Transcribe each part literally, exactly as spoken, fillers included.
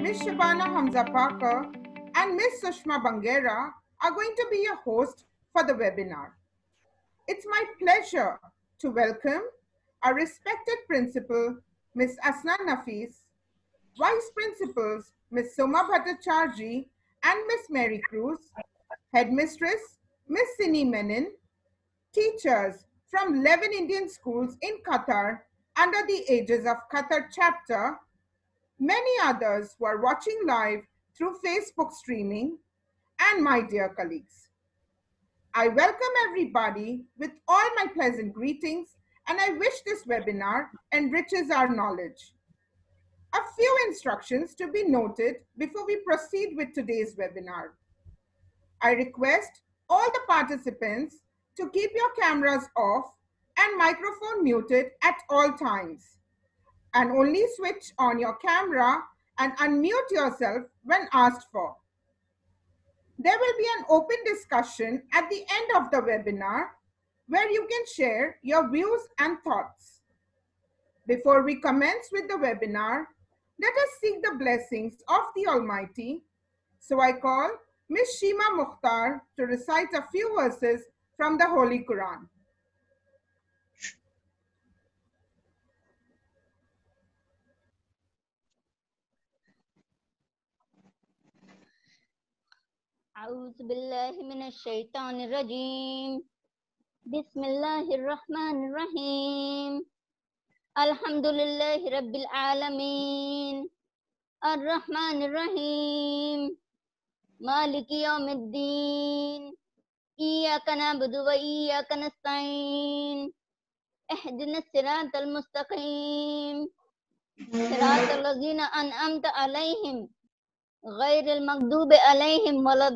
Miz Shabana Hamza Parker and Miz Sushma Bangera are going to be your hosts for the webinar. It's my pleasure to welcome our respected principal, Miz Asna Nafis, Vice Principals, Miz Soma Bhattacharjee and Miz Mary Cruz, Headmistress, Miz Sini Menon, teachers from eleven Indian schools in Qatar under the Ages of Qatar chapter, many others who are watching live through Facebook streaming, and my dear colleagues. I welcome everybody with all my pleasant greetings, and I wish this webinar enriches our knowledge. A few instructions to be noted before we proceed with today's webinar. I request all the participants to keep your cameras off and microphone muted at all times, and only switch on your camera and unmute yourself when asked for. There will be an open discussion at the end of the webinar where you can share your views and thoughts. Before we commence with the webinar, let us seek the blessings of the Almighty. So I call Miz Shima Mukhtar to recite a few verses from the Holy Quran. أعوذ بالله من الشيطان الرجيم بسم الله الرحمن الرحيم الحمد لله رب العالمين الرحمن الرحيم مالك يوم الدين إياك نعبد وإياك نستعين اهدنا الصراط المستقيم صراط الذين أنعمت عليهم غير المغضوب عليهم ولا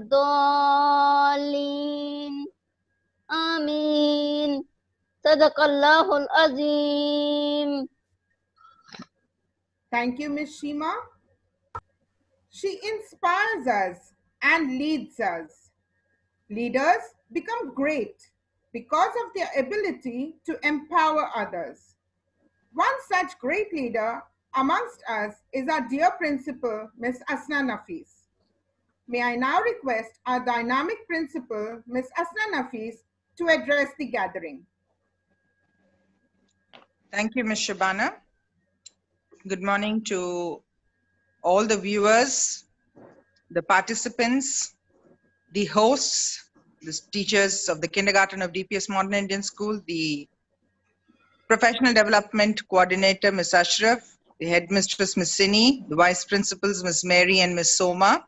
الضالين آمين صدق الله العظيم. Thank you, Miz Shima. She inspires us and leads us. Leaders become great because of their ability to empower others. One such great leader amongst us is our dear principal, Miz Asna Nafis. May I now request our dynamic principal, Miz Asna Nafis, to address the gathering. Thank you, Miz Shabana. Good morning to all the viewers, the participants, the hosts, the teachers of the kindergarten of D P S Modern Indian School, the professional development coordinator, Miz Ashraf, the headmistress, Miz Sini, the vice principals, Miz Mary and Miz Soma.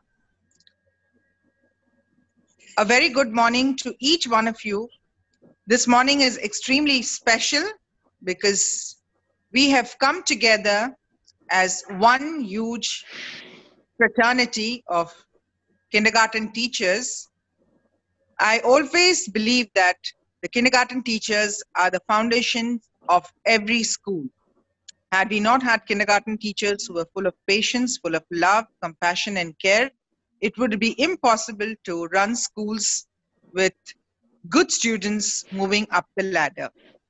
A very good morning to each one of you. This morning is extremely special because we have come together as one huge fraternity of kindergarten teachers. I always believe that the kindergarten teachers are the foundation of every school. Had we not had kindergarten teachers who were full of patience, full of love, compassion, and care, it would be impossible to run schools with good students moving up the ladder.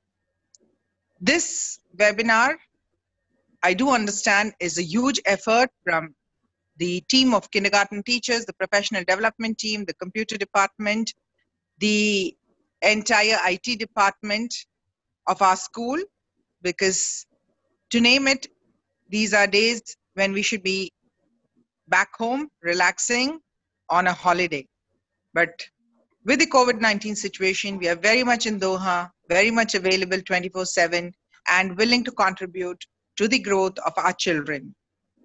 This webinar, I do understand, is a huge effort from the team of kindergarten teachers, the professional development team, the computer department, the entire I T department of our school, because to name it, these are days when we should be back home, relaxing on a holiday. But with the COVID nineteen situation, we are very much in Doha, very much available twenty-four seven and willing to contribute to the growth of our children.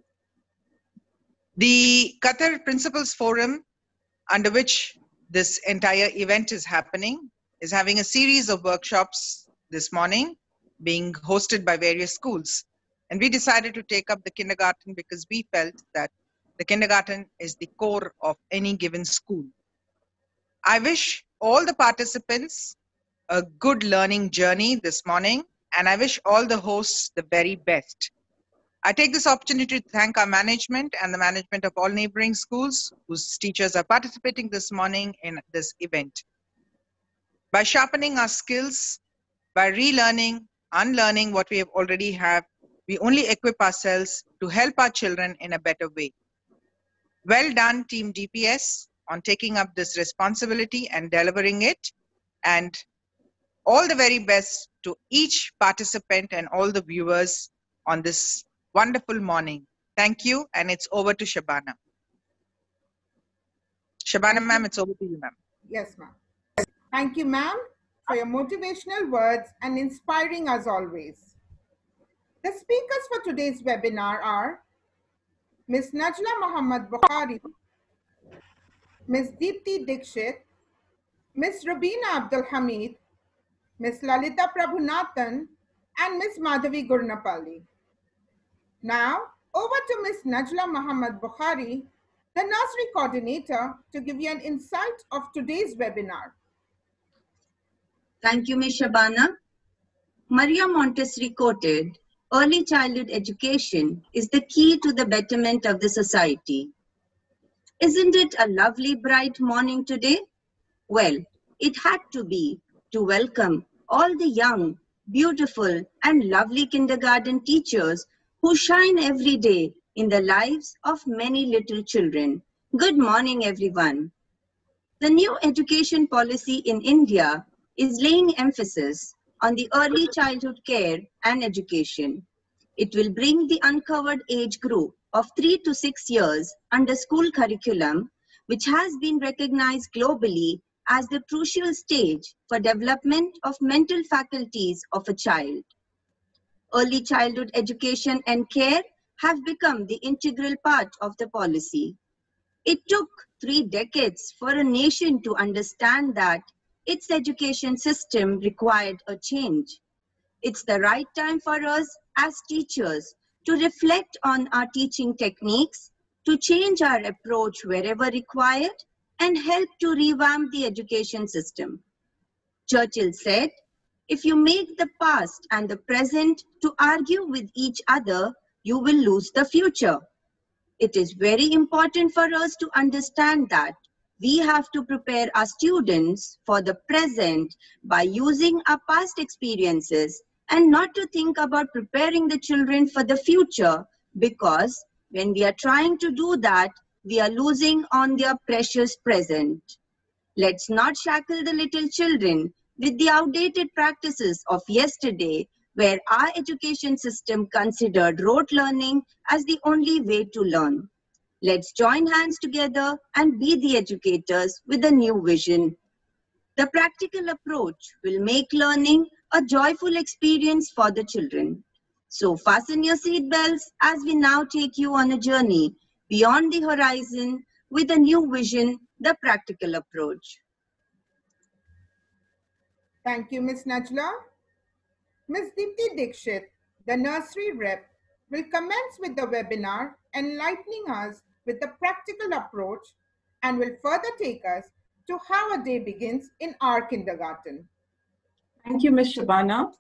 The Qatar Principals Forum, under which this entire event is happening, is having a series of workshops this morning being hosted by various schools. And we decided to take up the kindergarten because we felt that the kindergarten is the core of any given school. I wish all the participants a good learning journey this morning, and I wish all the hosts the very best. I take this opportunity to thank our management and the management of all neighboring schools whose teachers are participating this morning in this event. By sharpening our skills, by relearning, unlearning what we have already have, we only equip ourselves to help our children in a better way. Well done, Team D P S, on taking up this responsibility and delivering it. And all the very best to each participant and all the viewers on this wonderful morning. Thank you, and it's over to Shabana. Shabana ma'am, it's over to you, ma'am. Yes, ma'am. Thank you, ma'am, for your motivational words and inspiring as always. The speakers for today's webinar are Miz Najla Muhammad Bukhari, Miz Deepti Dixit, Miz Rubina Abdul Hamid, Miz Lalita Prabhunathan, and Miz Madhavi Gurnapalli. Now, over to Miz Najla Muhammad Bukhari, the nursery coordinator, to give you an insight of today's webinar. Thank you, Miz Shabana. Maria Montessori quoted, "Early childhood education is the key to the betterment of the society." Isn't it a lovely bright morning today? Well, it had to be to welcome all the young, beautiful, and lovely kindergarten teachers who shine every day in the lives of many little children. Good morning, everyone. The new education policy in India is laying emphasis on the early childhood care and education. It will bring the uncovered age group of three to six years under school curriculum, which has been recognized globally as the crucial stage for development of mental faculties of a child. Early childhood education and care have become the integral part of the policy. It took three decades for a nation to understand that its education system required a change. It's the right time for us as teachers to reflect on our teaching techniques, to change our approach wherever required, and help to revamp the education system. Churchill said, "If you make the past and the present to argue with each other, you will lose the future." It is very important for us to understand that we have to prepare our students for the present by using our past experiences and not to think about preparing the children for the future, because when we are trying to do that, we are losing on their precious present. Let's not shackle the little children with the outdated practices of yesterday, where our education system considered rote learning as the only way to learn. Let's join hands together and be the educators with a new vision. The practical approach will make learning a joyful experience for the children. So fasten your seatbelts as we now take you on a journey beyond the horizon with a new vision, the practical approach. Thank you, Miz Najla. Miz Deepti Dixit, the nursery rep, will commence with the webinar, enlightening us with the practical approach, and will further take us to how a day begins in our kindergarten. Thank you, Miz Shabana.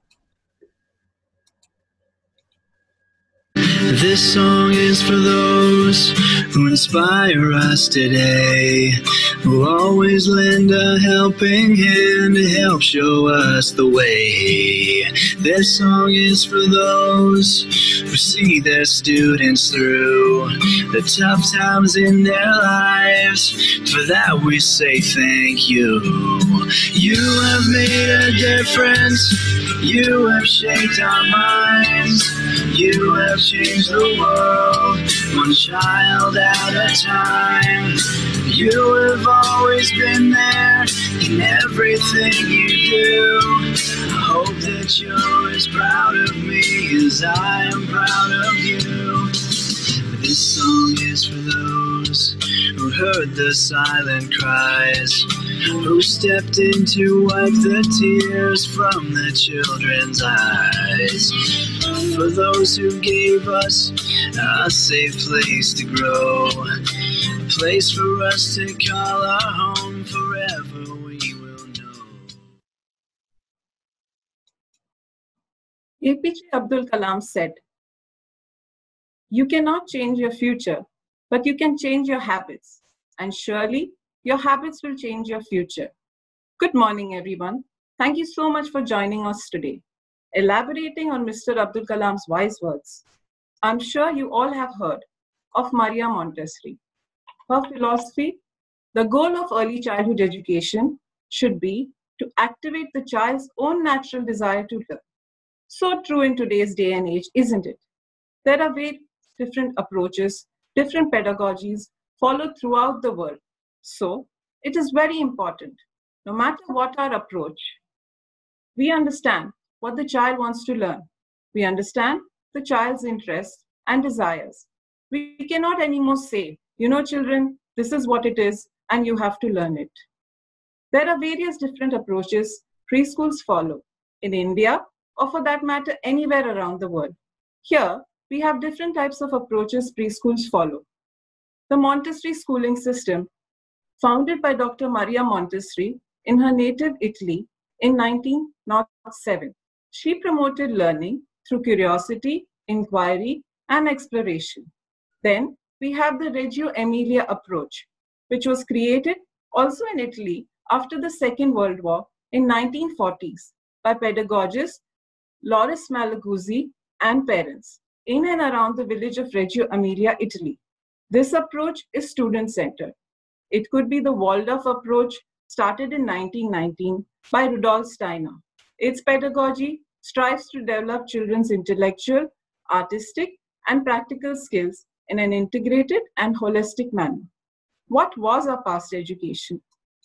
This song is for those who inspire us today, who always lend a helping hand to help show us the way. This song is for those who see their students through the tough times in their lives. For that we say thank you. You have made a difference. You have shaped our minds. You have changed the world, one child at a time. You have always been there in everything you do. I hope that you're as proud of me as I am proud of you. This song is for those who heard the silent cries, who stepped in to wipe the tears from the children's eyes. For those who gave us a safe place to grow, a place for us to call our home, forever we will know. A P J Abdul Kalam said, "You cannot change your future, but you can change your habits, and surely your habits will change your future." Good morning, everyone. Thank you so much for joining us today. Elaborating on Mister Abdul Kalam's wise words, I'm sure you all have heard of Maria Montessori. Her philosophy: the goal of early childhood education should be to activate the child's own natural desire to learn. So true in today's day and age, isn't it? There are very different approaches, different pedagogies followed throughout the world. So it is very important, no matter what our approach, we understand what the child wants to learn. We understand the child's interests and desires. We cannot anymore say, you know, children, this is what it is, and you have to learn it. There are various different approaches preschools follow in India, or for that matter, anywhere around the world. Here, we have different types of approaches preschools follow. The Montessori schooling system, founded by Doctor Maria Montessori in her native Italy in nineteen oh seven. She promoted learning through curiosity, inquiry, and exploration. Then we have the Reggio Emilia approach, which was created also in Italy after the Second World War in nineteen forties by pedagogist Loris Malaguzzi and parents in and around the village of Reggio Emilia, Italy. This approach is student-centered. It could be the Waldorf approach started in nineteen nineteen by Rudolf Steiner. Its pedagogy strives to develop children's intellectual, artistic, and practical skills in an integrated and holistic manner. What was our past education?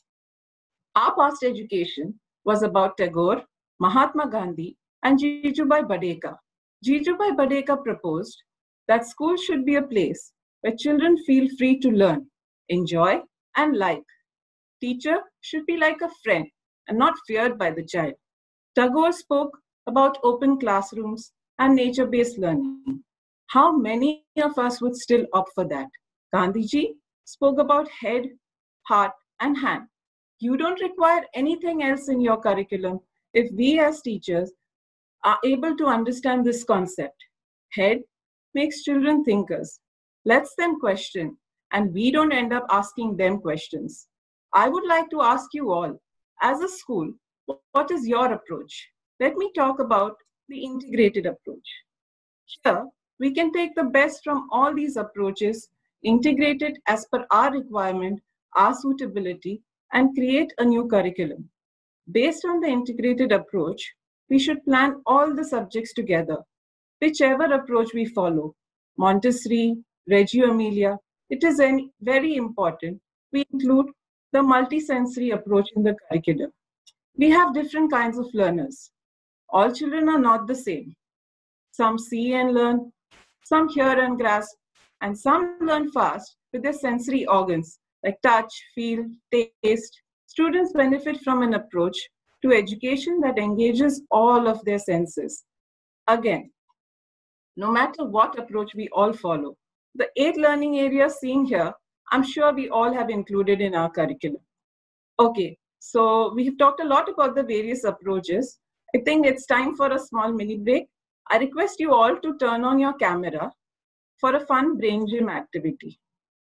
Our past education was about Tagore, Mahatma Gandhi, and Jijubai Badeka. Jijubai Badeka proposed that school should be a place where children feel free to learn, enjoy, and like. Teacher should be like a friend and not feared by the child. Tagore spoke about open classrooms and nature-based learning. How many of us would still opt for that? Gandhiji spoke about head, heart, and hand. You don't require anything else in your curriculum if we as teachers are able to understand this concept. Head makes children thinkers, lets them question, and we don't end up asking them questions. I would like to ask you all, as a school, what is your approach? Let me talk about the integrated approach. Here, we can take the best from all these approaches, integrated as per our requirement, our suitability, and create a new curriculum. Based on the integrated approach, we should plan all the subjects together. Whichever approach we follow, Montessori, Reggio Emilia, it is very important we include the multisensory approach in the curriculum. We have different kinds of learners. All children are not the same. Some see and learn, some hear and grasp, and some learn fast with their sensory organs like touch, feel, taste. Students benefit from an approach to education that engages all of their senses. Again, no matter what approach we all follow, the eight learning areas seen here, I'm sure we all have included in our curriculum. Okay, so we have talked a lot about the various approaches. I think it's time for a small mini break. I request you all to turn on your camera for a fun brain gym activity.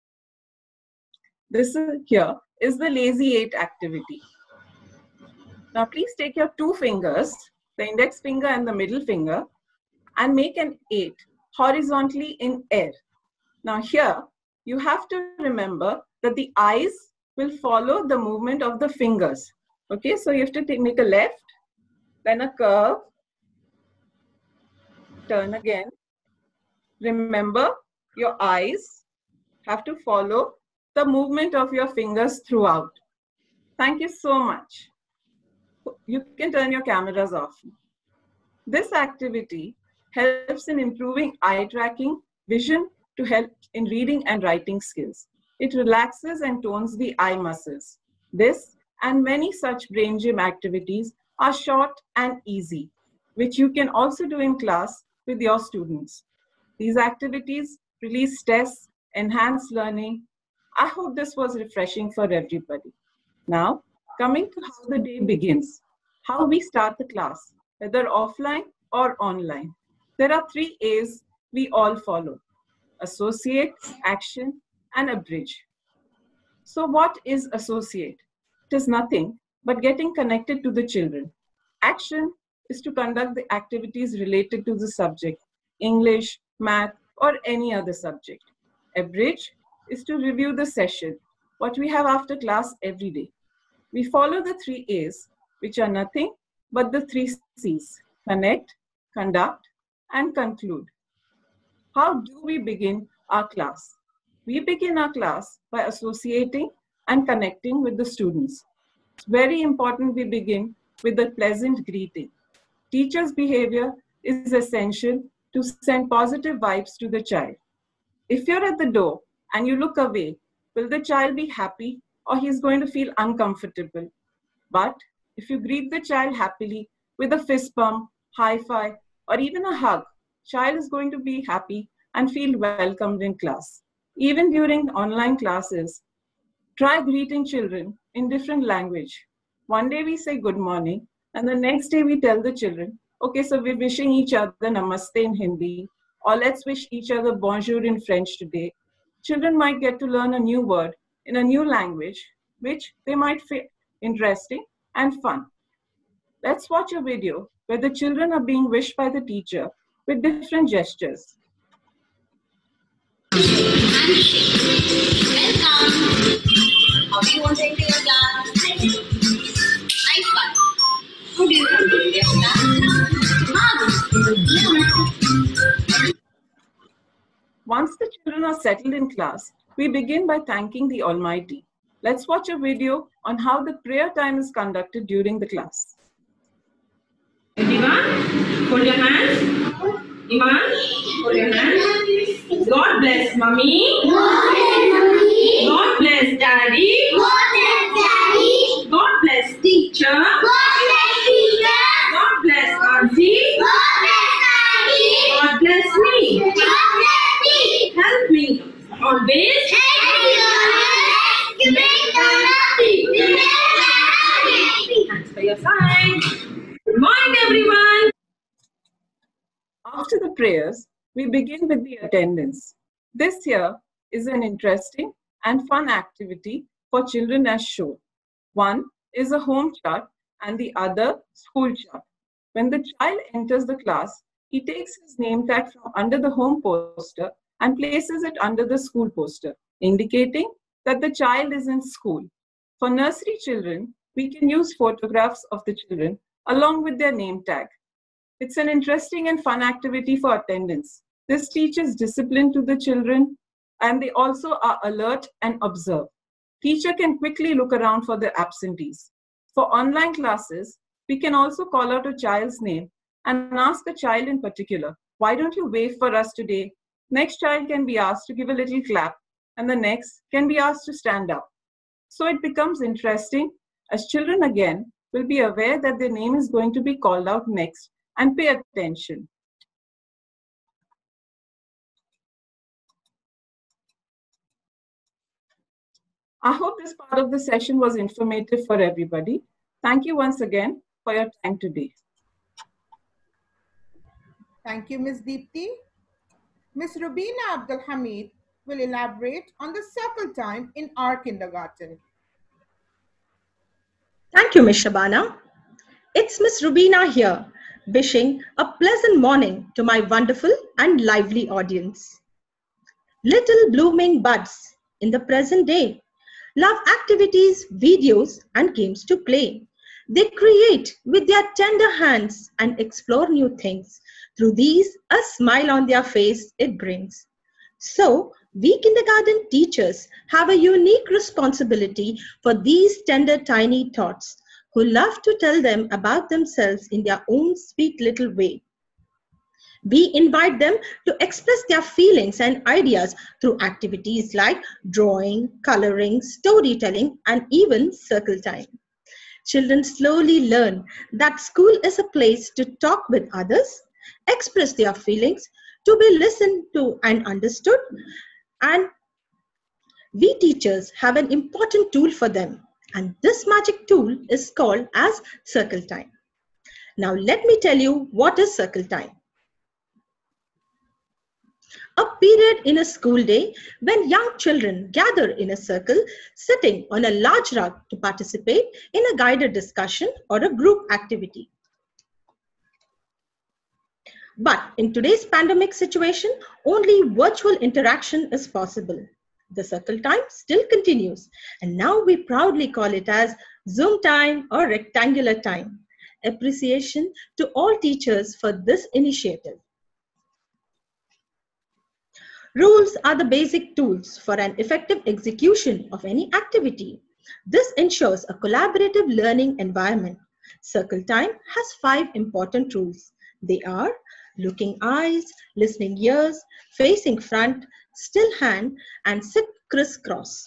This is, here is the Lazy Eight activity. Now please take your two fingers, the index finger and the middle finger, and make an eight horizontally in air. Now here, you have to remember that the eyes will follow the movement of the fingers. Okay, so you have to take, make a left, then a curve, turn again. Remember, your eyes have to follow the movement of your fingers throughout. Thank you so much. You can turn your cameras off. This activity helps in improving eye tracking, vision, to help in reading and writing skills. It relaxes and tones the eye muscles. This and many such brain gym activities are short and easy, which you can also do in class with your students. These activities release stress, enhance learning. I hope this was refreshing for everybody. Now, coming to how the day begins, how we start the class, whether offline or online. There are three A's we all follow: associate, action, and abridge. So what is associate? It is nothing but getting connected to the children. Action is to conduct the activities related to the subject, English, math, or any other subject. Abridge is to review the session, what we have after class every day. We follow the three A's, which are nothing but the three C's: connect, conduct, and conclude. How do we begin our class? We begin our class by associating and connecting with the students. It's very important we begin with a pleasant greeting. Teacher's behavior is essential to send positive vibes to the child. If you're at the door and you look away, will the child be happy or he's going to feel uncomfortable? But if you greet the child happily with a fist bump, high five, or even a hug, child is going to be happy and feel welcomed in class. Even during online classes, try greeting children in different language. One day we say good morning, and the next day we tell the children, okay, so we're wishing each other namaste in Hindi, or let's wish each other bonjour in French today. Children might get to learn a new word in a new language, which they might find interesting and fun. Let's watch a video where the children are being wished by the teacher with different gestures. Welcome. How do you want to enter your class? Nice one. Who do you want to enter your class? Mom. Once the children are settled in class, we begin by thanking the Almighty. Let's watch a video on how the prayer time is conducted during the class. Everyone, hold your hands. Iman, hold your hands. God bless mommy. God bless mommy. God bless daddy. God bless daddy. God bless teacher. God bless teacher. God bless auntie. God bless auntie. God bless me. God bless me. Help me always. Help me always to make them happy. To make them happy. Thanks for your time. Good morning, everyone. After the prayers, we begin with the attendance. This here is an interesting and fun activity for children as shown. One is a home chart and the other school chart. When the child enters the class, he takes his name tag from under the home poster and places it under the school poster, indicating that the child is in school. For nursery children, we can use photographs of the children along with their name tag. It's an interesting and fun activity for attendance. This teaches discipline to the children, and they also are alert and observe. Teacher can quickly look around for the absentees. For online classes, we can also call out a child's name and ask a child in particular, why don't you wave for us today? Next child can be asked to give a little clap, and the next can be asked to stand up. So it becomes interesting as children again will be aware that their name is going to be called out next and pay attention. I hope this part of the session was informative for everybody. Thank you once again for your time today. Thank you, Miz Deepti. Miz Rubina Abdul Hamid will elaborate on the circle time in our kindergarten. Thank you, Miz Shabana. It's Miss Rubina here, wishing a pleasant morning to my wonderful and lively audience. Little blooming buds in the present day love activities, videos, and games to play. They create with their tender hands and explore new things. Through these, a smile on their face it brings. So, we kindergarten teachers have a unique responsibility for these tender tiny thoughts who love to tell them about themselves in their own sweet little way. We invite them to express their feelings and ideas through activities like drawing, coloring, storytelling, and even circle time. Children slowly learn that school is a place to talk with others, express their feelings, to be listened to and understood, and we teachers have an important tool for them, and this magic tool is called as circle time. Now let me tell you what is circle time. A period in a school day when young children gather in a circle sitting on a large rug to participate in a guided discussion or a group activity. But in today's pandemic situation, only virtual interaction is possible. The circle time still continues, and now we proudly call it as Zoom time or rectangular time. Appreciation to all teachers for this initiative. Rules are the basic tools for an effective execution of any activity. This ensures a collaborative learning environment. Circle time has five important rules. They are looking eyes, listening ears, facing front, still hand, and sit crisscross.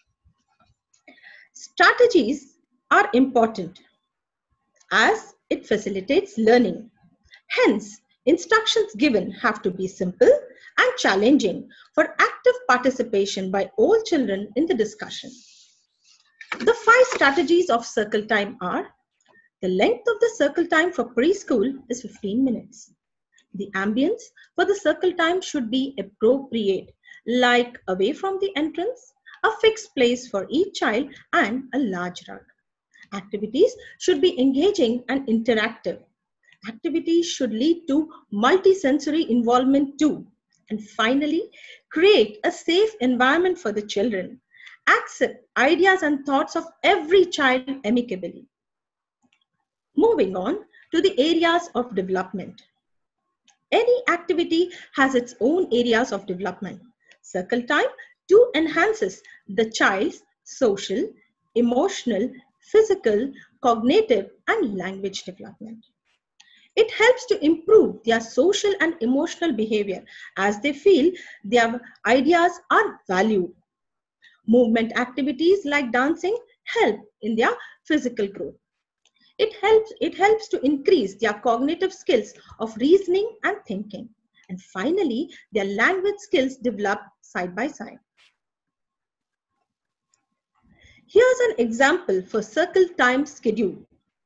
Strategies are important as it facilitates learning. Hence, instructions given have to be simple and challenging for active participation by all children in the discussion. The five strategies of circle time are: the length of the circle time for preschool is fifteen minutes. The ambience for the circle time should be appropriate, like away from the entrance, a fixed place for each child, and a large rug. Activities should be engaging and interactive. Activities should lead to multisensory involvement too. And finally, create a safe environment for the children. Accept ideas and thoughts of every child amicably. Moving on to the areas of development. Any activity has its own areas of development. Circle time too enhances the child's social, emotional, physical, cognitive, and language development. It helps to improve their social and emotional behavior as they feel their ideas are valued. Movement activities like dancing help in their physical growth. It helps, it helps to increase their cognitive skills of reasoning and thinking. And finally, their language skills develop side by side. Here's an example for circle time schedule.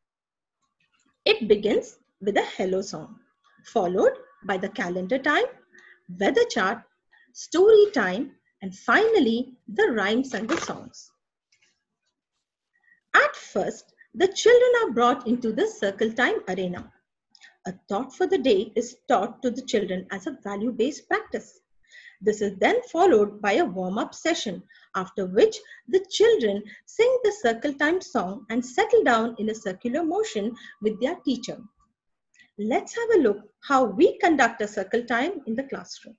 It begins with a hello song, followed by the calendar time, weather chart, story time, and finally the rhymes and the songs. At first, the children are brought into the circle time arena. A thought for the day is taught to the children as a value-based practice. This is then followed by a warm-up session, after which the children sing the circle time song and settle down in a circular motion with their teacher. Let's have a look how we conduct a circle time in the classroom.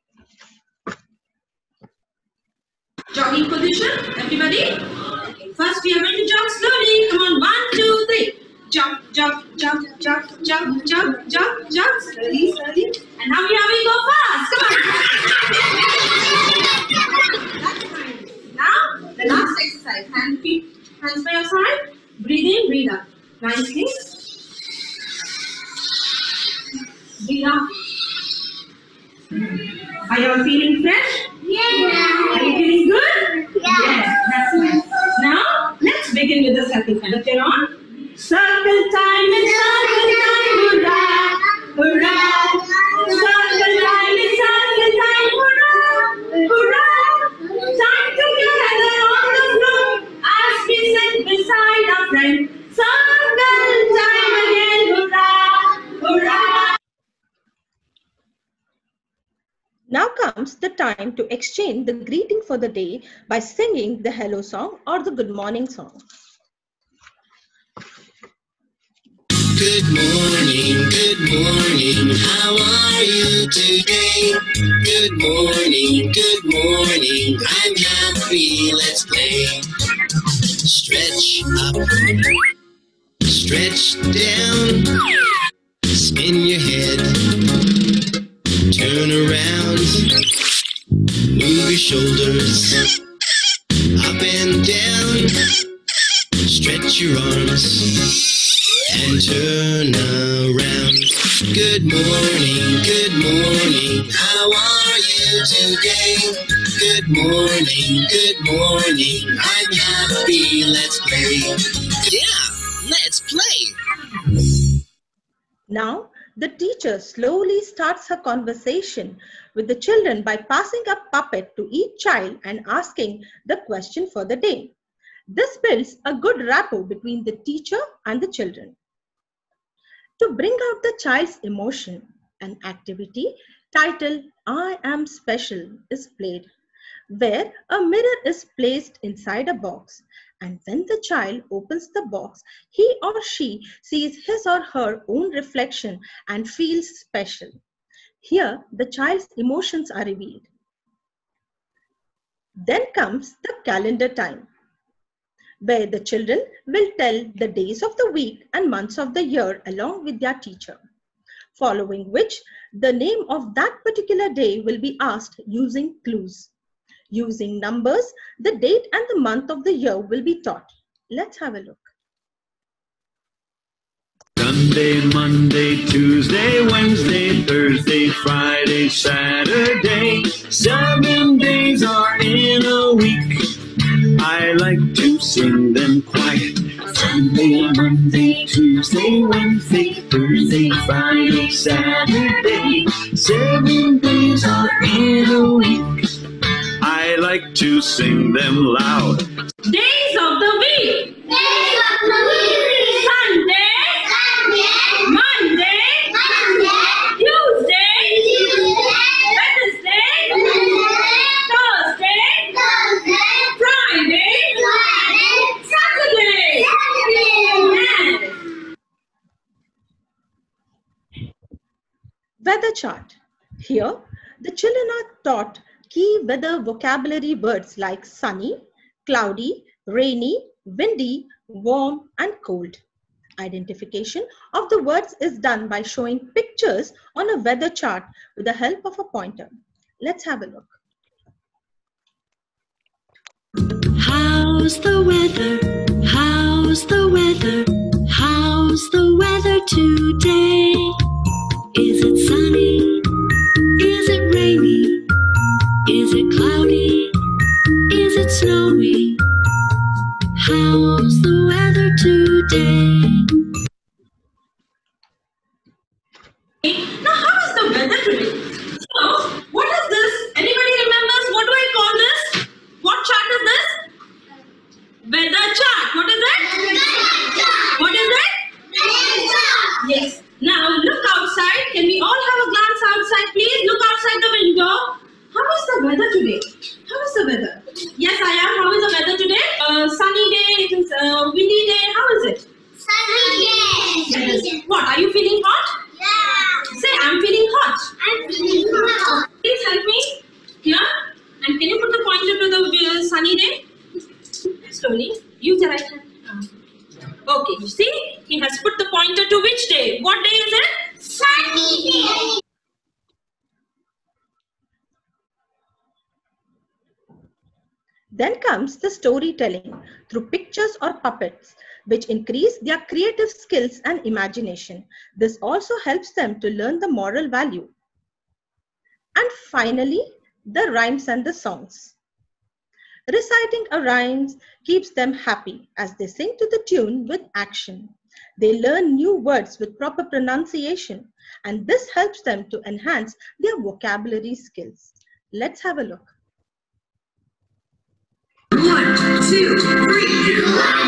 Jogging position, everybody. Okay, first we are going to jump slowly. Come on, one, two, three. Jump, jump, jump, jump, jump, jump, jump, jump. Slowly, slowly. And now we are going to go fast. Come on. That's fine. Now, the last exercise. Hand, feet, hands by your side. Breathe in, breathe out. Nicely. Breathe out. Are you all feeling fresh? Yeah. Are you feeling good? Yeah. Yes, that's nice. Now, let's begin with the circle time. Okay, on? Circle time is circle time, hurrah, hurrah. Circle time is circle time, hurrah, hurrah. Time together on the floor as we sit beside our friend. Circle time again, hurrah, hurrah. Now comes the time to exchange the greeting for the day by singing the hello song or the good morning song. Good morning, good morning, how are you today? Good morning, good morning, I'm happy, let's play. Stretch up, stretch down, spin your head, turn around, move your shoulders, up and down, stretch your arms. And turn around. Good morning, good morning, how are you today? Good morning, good morning, I'm happy, let's play. Yeah, let's play. Now, the teacher slowly starts her conversation with the children by passing a puppet to each child and asking the question for the day. This builds a good rapport between the teacher and the children. To bring out the child's emotion, an activity titled I Am Special is played. where a mirror is placed inside a box. And when the child opens the box, he or she sees his or her own reflection and feels special. Here, the child's emotions are revealed. Then comes the calendar time, where the children will tell the days of the week and months of the year along with their teacher, following which the name of that particular day will be asked using clues. Using numbers, the date and the month of the year will be taught. Let's have a look. Sunday, Monday, Tuesday, Wednesday, Thursday, Friday, Saturday. Seven days are in a week. I like to sing them quiet. Sunday, Monday, Tuesday, Wednesday, Thursday, Friday, Saturday. Seven days are in a week. I like to sing them loud. Days of the week. Days of the week. Sunday. Sunday. Monday. Monday. Tuesday. Tuesday. Wednesday. Wednesday. Thursday. Thursday. Friday. Friday. Saturday. Saturday. Yes. Weather chart. Here, the children are taught key weather vocabulary words like sunny, cloudy, rainy, windy, warm, and cold. Identification of the words is done by showing pictures on a weather chart with the help of a pointer. Let's have a look. How's the weather? How's the weather? How's the weather today? Is it sunny? Is it rainy? Is it cloudy? Is it snowy? How's the weather today? Now, how is the weather today? So, what is this? Anybody remembers? What do I call this? What chart is this? Weather chart. What is it? What is it? Yes. Now, look outside. Can we all have a glance outside, please? Look outside the window. How is the weather today? How is the weather? Yes, I am. How is the weather today? Uh, sunny day. It is uh, windy day. How is it? Sunny day. Yes. What? Are you feeling hot? Yeah. Say, I'm feeling hot. I'm feeling hot. Please help me here. And can you put the pointer to the uh, sunny day? Slowly. Use the right hand. Okay, you see? He has put the pointer to which day? What day is it? Sunny day. Then comes the storytelling through pictures or puppets, which increase their creative skills and imagination. This also helps them to learn the moral value. And finally, the rhymes and the songs. Reciting a rhyme keeps them happy as they sing to the tune with action. They learn new words with proper pronunciation, and this helps them to enhance their vocabulary skills. Let's have a look. One, two, three.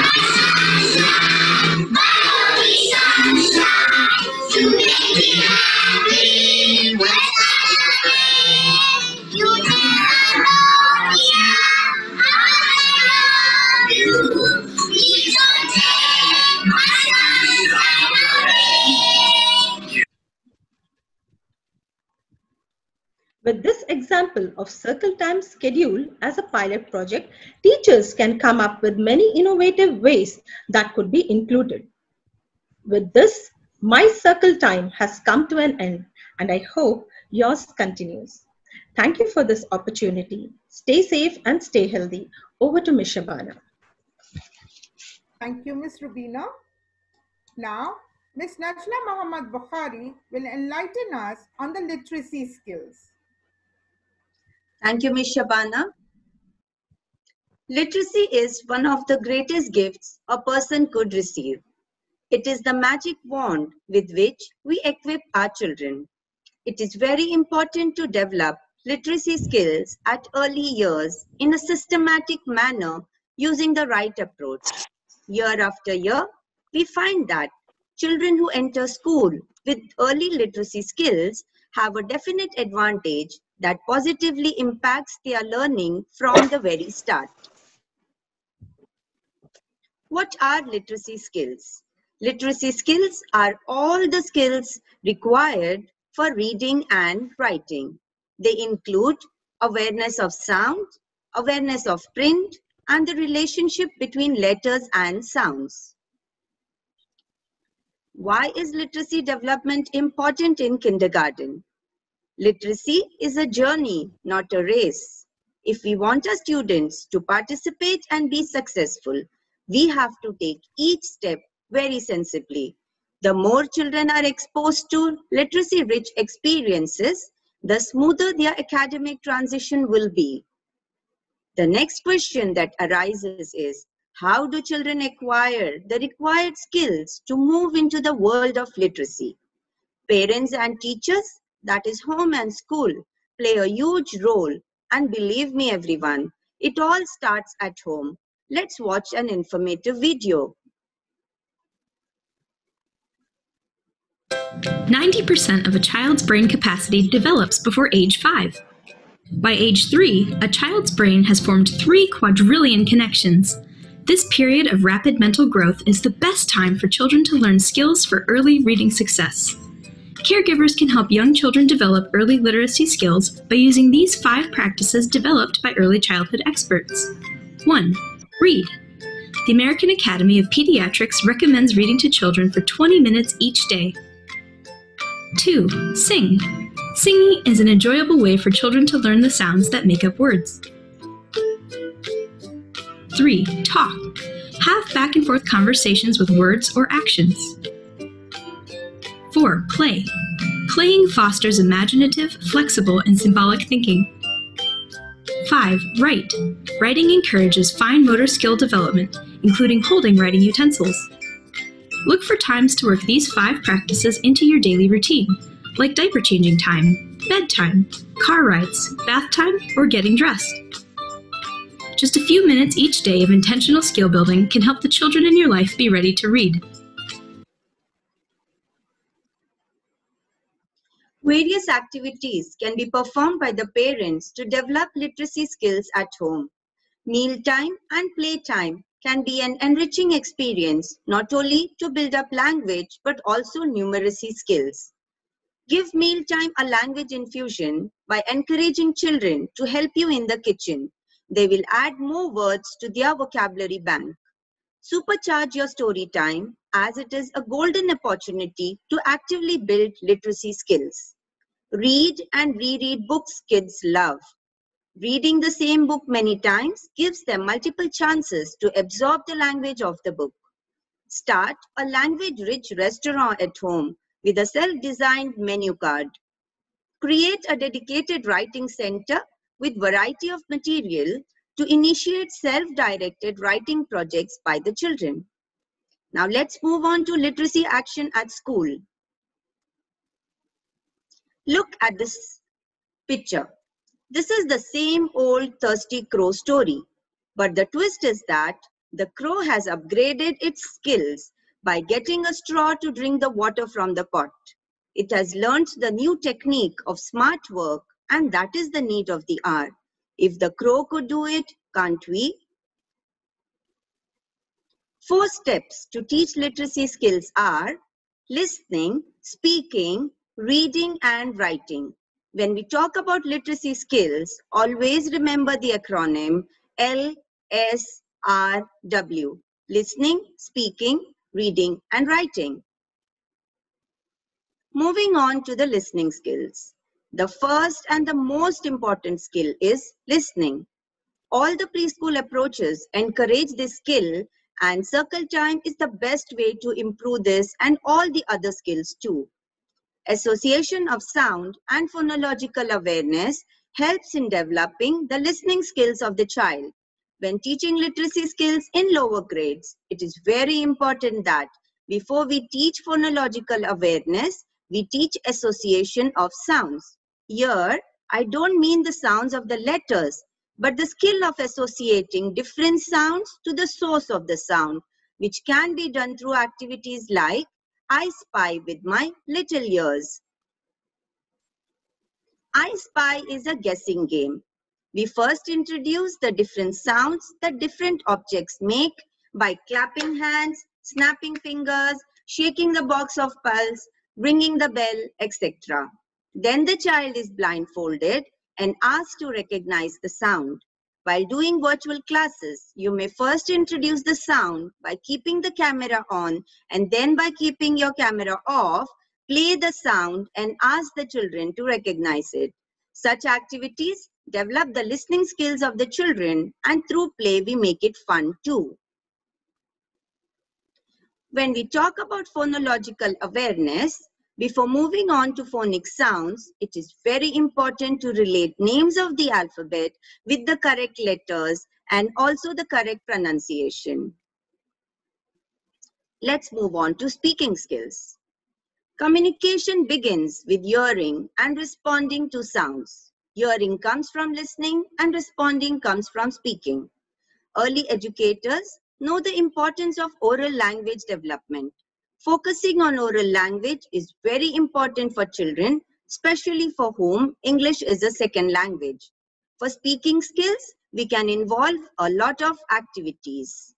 Bubbly sunshine to make me happy. When I shine, you never know I love you. Please don't take my sunshine away. With this example of Circle Time schedule as a pilot project, teachers can come up with many innovative ways that could be included. With this, my Circle Time has come to an end, and I hope yours continues. Thank you for this opportunity. Stay safe and stay healthy. Over to Miz Shabana. Thank you, Miz Rubina. Now, Miz Najla Muhammad Bukhari will enlighten us on the literacy skills. Thank you, Miz Shabana. Literacy is one of the greatest gifts a person could receive. It is the magic wand with which we equip our children. It is very important to develop literacy skills at early years in a systematic manner using the right approach. Year after year, we find that children who enter school with early literacy skills have a definite advantage that positively impacts their learning from the very start. What are literacy skills? Literacy skills are all the skills required for reading and writing. They include awareness of sound, awareness of print, and the relationship between letters and sounds. Why is literacy development important in kindergarten? Literacy is a journey, not a race. If we want our students to participate and be successful, we have to take each step very sensibly. The more children are exposed to literacy-rich experiences, the smoother their academic transition will be. The next question that arises is, how do children acquire the required skills to move into the world of literacy? Parents and teachers, that is home and school, play a huge role. And believe me everyone, it all starts at home. Let's watch an informative video. ninety percent of a child's brain capacity develops before age five. By age three, a child's brain has formed three quadrillion connections. This period of rapid mental growth is the best time for children to learn skills for early reading success. Caregivers can help young children develop early literacy skills by using these five practices developed by early childhood experts. one. Read. The American Academy of Pediatrics recommends reading to children for twenty minutes each day. two. Sing. Singing is an enjoyable way for children to learn the sounds that make up words. three. Talk. Have back and forth conversations with words or actions. four. Play. Playing fosters imaginative, flexible, and symbolic thinking. five. Write. Writing encourages fine motor skill development, including holding writing utensils. Look for times to work these five practices into your daily routine, like diaper changing time, bedtime, car rides, bath time, or getting dressed. Just a few minutes each day of intentional skill building can help the children in your life be ready to read. Various activities can be performed by the parents to develop literacy skills at home. Mealtime and playtime can be an enriching experience, not only to build up language, but also numeracy skills. Give mealtime a language infusion by encouraging children to help you in the kitchen. They will add more words to their vocabulary bank. Supercharge your story time, as it is a golden opportunity to actively build literacy skills. Read and reread books kids love. Reading the same book many times gives them multiple chances to absorb the language of the book. Start a language-rich restaurant at home with a self-designed menu card. Create a dedicated writing center with variety of material to initiate self-directed writing projects by the children. Now let's move on to literacy action at school. Look at this picture. This is the same old thirsty crow story, but the twist is that the crow has upgraded its skills by getting a straw to drink the water from the pot. It has learned the new technique of smart work, and that is the need of the hour. If the crow could do it, can't we? Four steps to teach literacy skills are listening, speaking, reading, and writing. When we talk about literacy skills, always remember the acronym L S R W. Listening, speaking, reading, and writing. Moving on to the listening skills. The first and the most important skill is listening. All the preschool approaches encourage this skill, and circle time is the best way to improve this and all the other skills too. Association of sound and phonological awareness helps in developing the listening skills of the child. When teaching literacy skills in lower grades, it is very important that before we teach phonological awareness, we teach association of sounds. Here, I don't mean the sounds of the letters, but the skill of associating different sounds to the source of the sound, which can be done through activities like I spy with my little ears. I Spy is a guessing game. We first introduce the different sounds that different objects make by clapping hands, snapping fingers, shaking the box of pulse, ringing the bell, et cetera. Then the child is blindfolded and asked to recognize the sound. While doing virtual classes, you may first introduce the sound by keeping the camera on, and then by keeping your camera off, play the sound and ask the children to recognize it. Such activities develop the listening skills of the children, and through play we make it fun too. When we talk about phonological awareness, before moving on to phonic sounds, it is very important to relate names of the alphabet with the correct letters and also the correct pronunciation. Let's move on to speaking skills. Communication begins with hearing and responding to sounds. Hearing comes from listening and responding comes from speaking. Early educators know the importance of oral language development. Focusing on oral language is very important for children, especially for whom English is a second language. For speaking skills, we can involve a lot of activities.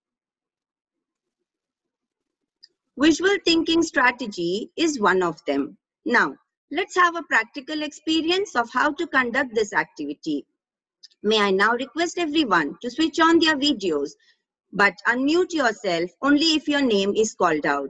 Visual thinking strategy is one of them. Now, let's have a practical experience of how to conduct this activity. May I now request everyone to switch on their videos, but unmute yourself only if your name is called out.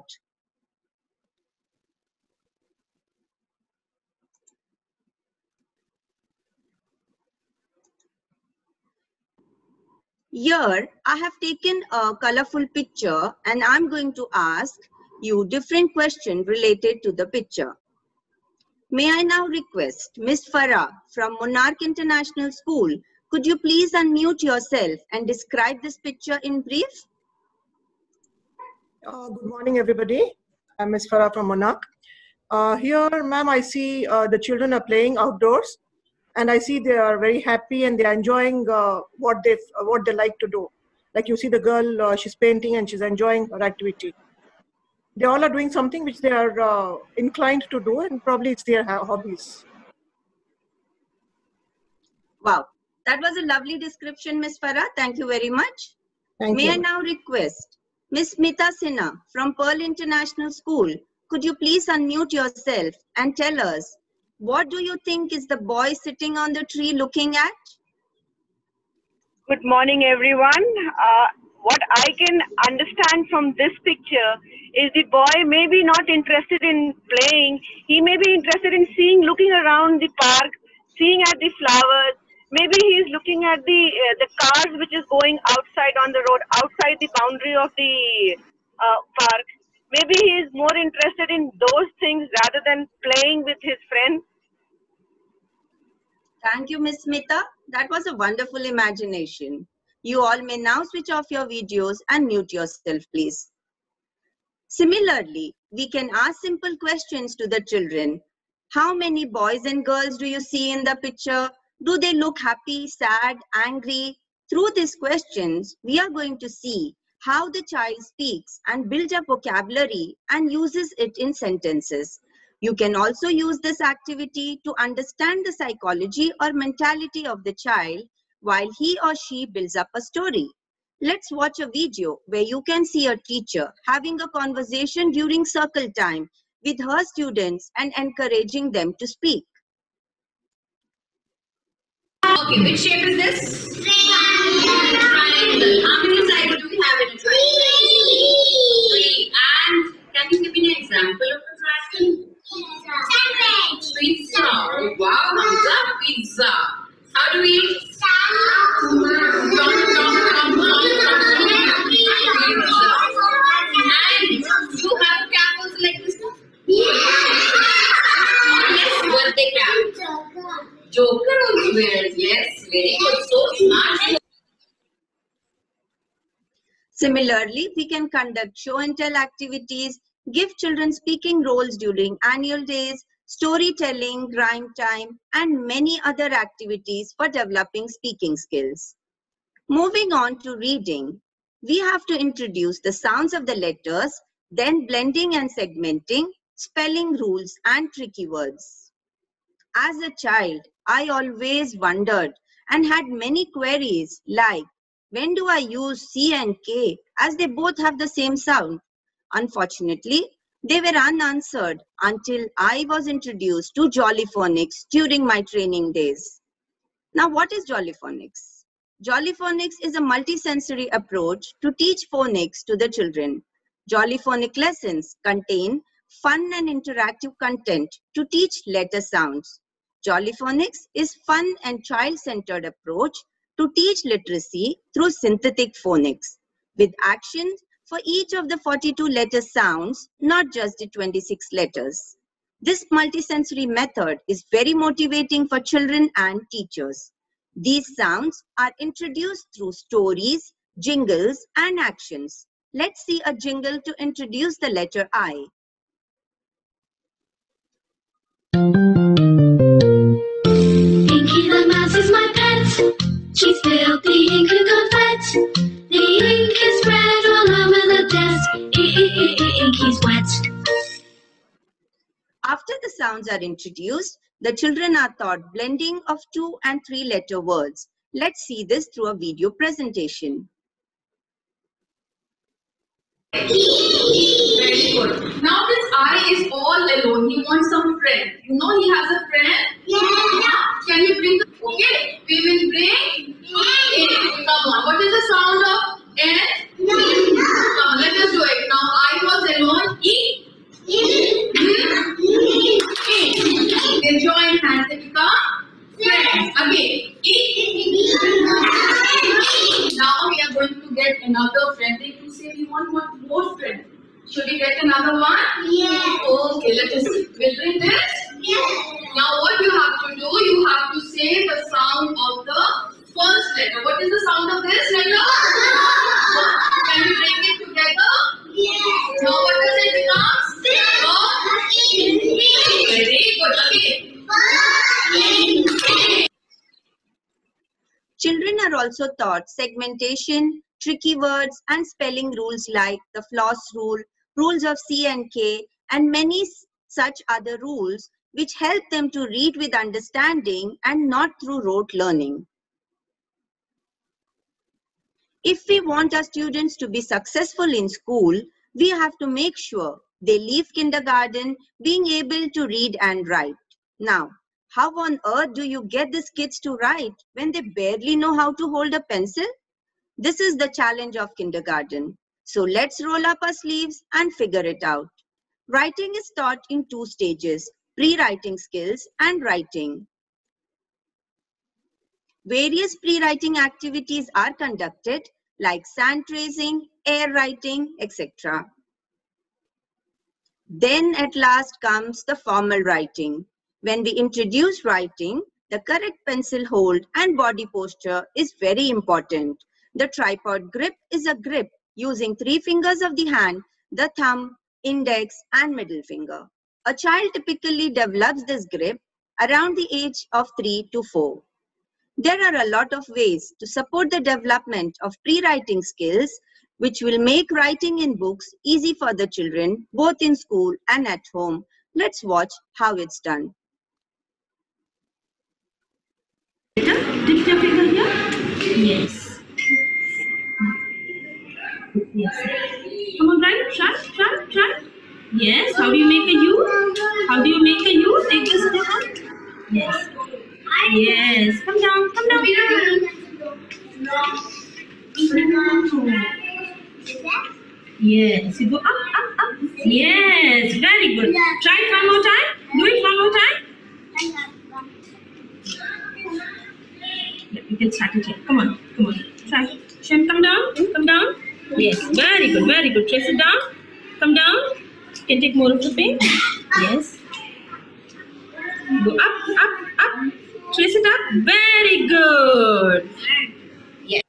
Here, I have taken a colorful picture and I'm going to ask you different questions related to the picture. May I now request Miz Farah from Monarch International School, could you please unmute yourself and describe this picture in brief? Uh, good morning, everybody. I'm Miz Farah from Monarch. Uh, here, ma'am, I see uh, the children are playing outdoors. And I see they are very happy and they are enjoying uh, what they uh, what they like to do. Like you see the girl, uh, she's painting and she's enjoying her activity. They all are doing something which they are uh, inclined to do, and probably it's their hobbies. Wow, that was a lovely description, Miz Farah. Thank you very much. Thank May you. I now request Miz Smita Sinha from Pearl International School, could you please unmute yourself and tell us, what do you think is the boy sitting on the tree looking at? Good morning, everyone. Uh, what I can understand from this picture is the boy may be not interested in playing. He may be interested in seeing, looking around the park, seeing at the flowers. Maybe he is looking at the uh, the cars which is going outside on the road, outside the boundary of the uh, park. Maybe he is more interested in those things rather than playing with his friends. Thank you, Miz Smita. That was a wonderful imagination. You all may now switch off your videos and mute yourself, please. Similarly, we can ask simple questions to the children. How many boys and girls do you see in the picture? Do they look happy, sad, angry? Through these questions, we are going to see how the child speaks and builds up vocabulary and uses it in sentences. You can also use this activity to understand the psychology or mentality of the child while he or she builds up a story. Let's watch a video where you can see a teacher having a conversation during circle time with her students and encouraging them to speak. Okay, which shape is this? Triangle. How many sides do we have in a triangle? Three. And can you give me an example of a triangle? Pizza. Wow, pizza, pizza. How do we eat? And you have cap also like this one? Yes, birthday cap. Joker also wears. Yes, very good. So smart. Similarly, we can conduct show and tell activities, give children speaking roles during annual days, storytelling, rhyme time, and many other activities for developing speaking skills. Moving on to reading, we have to introduce the sounds of the letters, then blending and segmenting, spelling rules, and tricky words. As a child, I always wondered and had many queries like, when do I use C and K as they both have the same sound? Unfortunately, they were unanswered until I was introduced to Jollyphonics during my training days. Now, what is Jollyphonics? Jollyphonics is a multisensory approach to teach phonics to the children. Jollyphonic lessons contain fun and interactive content to teach letter sounds. Jollyphonics is fun and child-centered approach to teach literacy through synthetic phonics, with actions for each of the forty-two letter sounds, not just the twenty-six letters. This multisensory method is very motivating for children and teachers. These sounds are introduced through stories, jingles, and actions. Let's see a jingle to introduce the letter I. Inky the mouse is my pet. She spilled the ink and got wet. The ink is spread all over the desk. I I I Inky's wet. After the sounds are introduced, the children are taught blending of two and three letter words. Let's see this through a video presentation. Very good. Now this I is all alone. He wants some friend. You know he has a friend? Yeah. Can you bring the... Okay. We will bring... Yeah. Come on. What is the sound of N? No. Come on. Let us do it. Now I was alone. E. E. E. They join hands. They become friends. Again. E. Now we are going to get another friend. They do say we want one more friend. Should we get another one? Yes. Okay, let us see. We'll bring this? Yes. Now what you have to do, you have to say the sound of the first letter. What is the sound of this letter? Can we bring it together? Yes. Now what does it become? Very good. Okay. Children are also taught segmentation, tricky words, and spelling rules like the floss rule, rules of C and K, and many such other rules which help them to read with understanding and not through rote learning. If we want our students to be successful in school, we have to make sure they leave kindergarten being able to read and write. Now, how on earth do you get these kids to write when they barely know how to hold a pencil? This is the challenge of kindergarten. So let's roll up our sleeves and figure it out. Writing is taught in two stages, pre-writing skills and writing. Various pre-writing activities are conducted like sand tracing, air writing, et cetera. Then at last comes the formal writing. When we introduce writing, the correct pencil hold and body posture is very important. The tripod grip is a grip using three fingers of the hand, the thumb, index, and middle finger. A child typically develops this grip around the age of three to four. There are a lot of ways to support the development of pre-writing skills, which will make writing in books easy for the children, both in school and at home. Let's watch how it's done. Dip your finger here? Yes. Yes. Come on, Brian. Try, try, try. Yes. How do you make a U? How do you make a U? Take this in your hand. Yes. Yes. Come down. Come down. Yes. You go up, up, up. Yes. Very good. Try it one more time. Do it one more time. You can start it here. Come on. Come on. Try. Shem, come down. Come down. Yes, very good, very good. Trace it down. Come down. You can take more of the paint. Yes. Go up, up, up. Trace it up. Very good. Yes.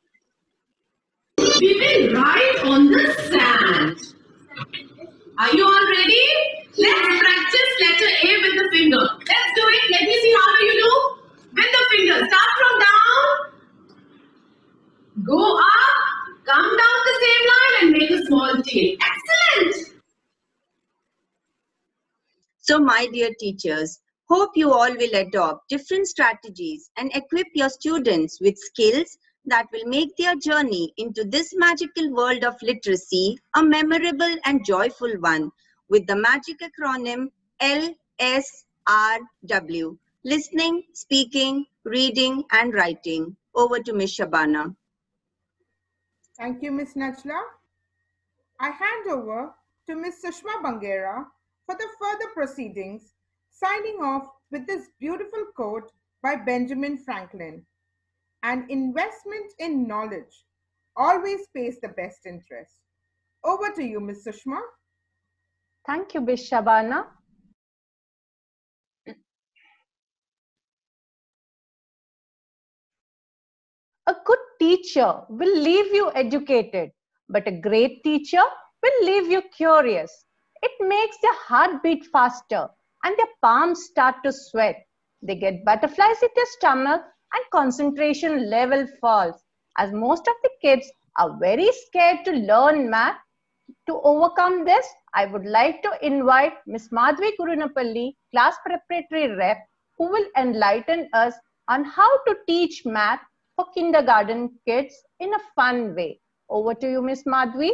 We will write on the sand. Are you all ready? Let's practice letter A with the finger. Let's do it. Let me see how do you do. With the finger. Start from down. Go up. Come down the same line and make a small tail. Excellent! So my dear teachers, Hope you all will adopt different strategies and equip your students with skills that will make their journey into this magical world of literacy a memorable and joyful one with the magic acronym L S R W. Listening, speaking, reading and writing. Over to Miz Shabana. Thank you, Miz Najla. I hand over to Miz Sushma Bangera for the further proceedings, signing off with this beautiful quote by Benjamin Franklin. An investment in knowledge always pays the best interest. Over to you, Miz Sushma. Thank you, Miz Shabana. A good teacher will leave you educated, but a great teacher will leave you curious. It makes their heart beat faster and their palms start to sweat. They get butterflies in their stomach and concentration level falls. As most of the kids are very scared to learn math, to overcome this, I would like to invite Miz Madhvi Gurunapalli, class preparatory rep, who will enlighten us on how to teach math for kindergarten kids in a fun way. Over to you, Miz Madhvi.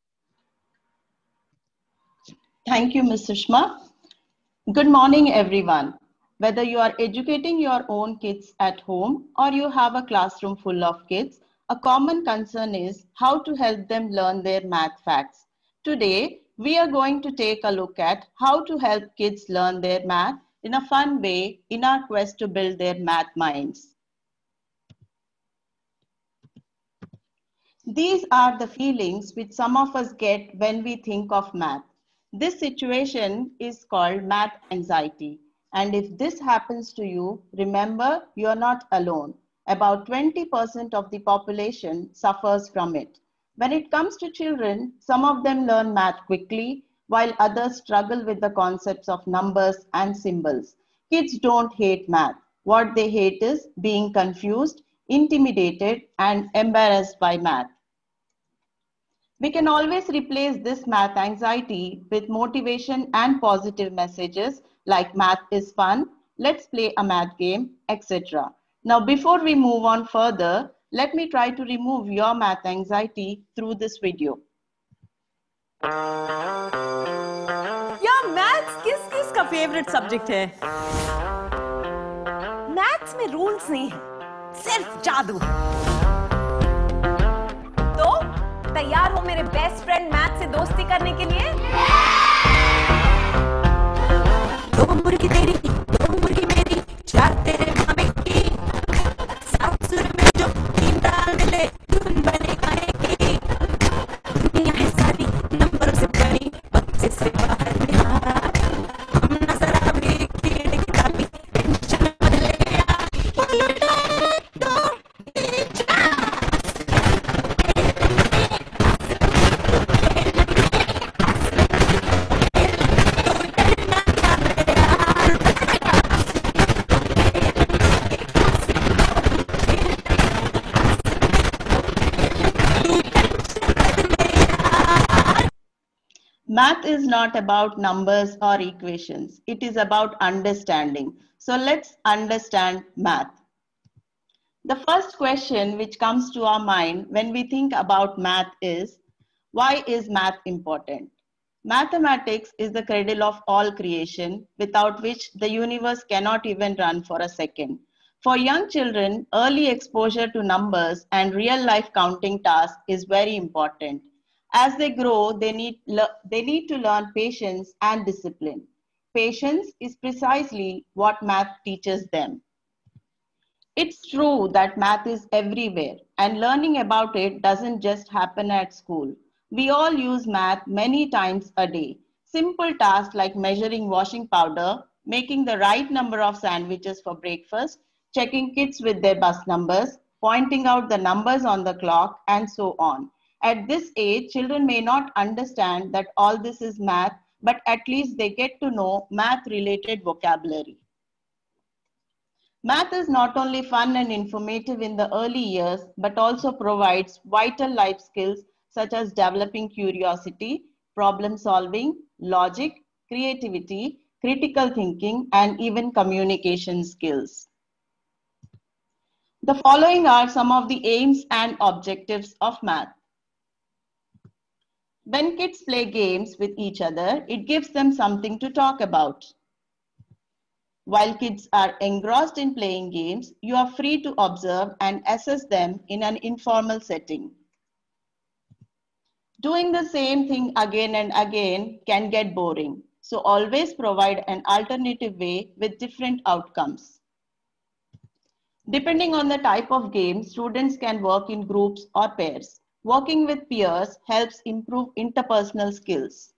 Thank you, Miz Sushma. Good morning, everyone. Whether you are educating your own kids at home or you have a classroom full of kids, a common concern is how to help them learn their math facts. Today, we are going to take a look at how to help kids learn their math in a fun way in our quest to build their math minds. These are the feelings which some of us get when we think of math. This situation is called math anxiety. And if this happens to you, remember you are not alone. About twenty percent of the population suffers from it. When it comes to children, some of them learn math quickly, while others struggle with the concepts of numbers and symbols. Kids don't hate math. What they hate is being confused, intimidated, and embarrassed by math. We can always replace this math anxiety with motivation and positive messages like math is fun, let's play a math game, et cetera. Now, before we move on further, let me try to remove your math anxiety through this video. यार maths किस किस का favourite subject है? Maths में rules नहीं है, सिर्फ जादू है। तो तैयार हो मेरे बेस्ट फ्रेंड मैथ से दोस्ती करने के लिए? दो मुर्गी तेरी, दो मुर्गी मेरी, चार तेरे मामे की, सात सुर में जो तीन ताल मिले, धुन बनेगा एक। दुनिया है सारी नंबर से बनी, बक्से से बाहर निहार। हम नजर आवे कीड़े की ताबी, टेंशन में बदले यार। दो, तीन, चार। Math is not about numbers or equations. It is about understanding. So let's understand math. The first question which comes to our mind when we think about math is, why is math important? Mathematics is the cradle of all creation, without which the universe cannot even run for a second. For young children, early exposure to numbers and real-life counting tasks is very important. As they grow, they need, they need to learn patience and discipline. Patience is precisely what math teaches them. It's true that math is everywhere, and learning about it doesn't just happen at school. We all use math many times a day. Simple tasks like measuring washing powder, making the right number of sandwiches for breakfast, checking kids with their bus numbers, pointing out the numbers on the clock, and so on. At this age, children may not understand that all this is math, but at least they get to know math-related vocabulary. Math is not only fun and informative in the early years, but also provides vital life skills such as developing curiosity, problem solving, logic, creativity, critical thinking, and even communication skills. The following are some of the aims and objectives of math. When kids play games with each other, it gives them something to talk about. While kids are engrossed in playing games, you are free to observe and assess them in an informal setting. Doing the same thing again and again can get boring, so always provide an alternative way with different outcomes. Depending on the type of game, students can work in groups or pairs. Working with peers helps improve interpersonal skills.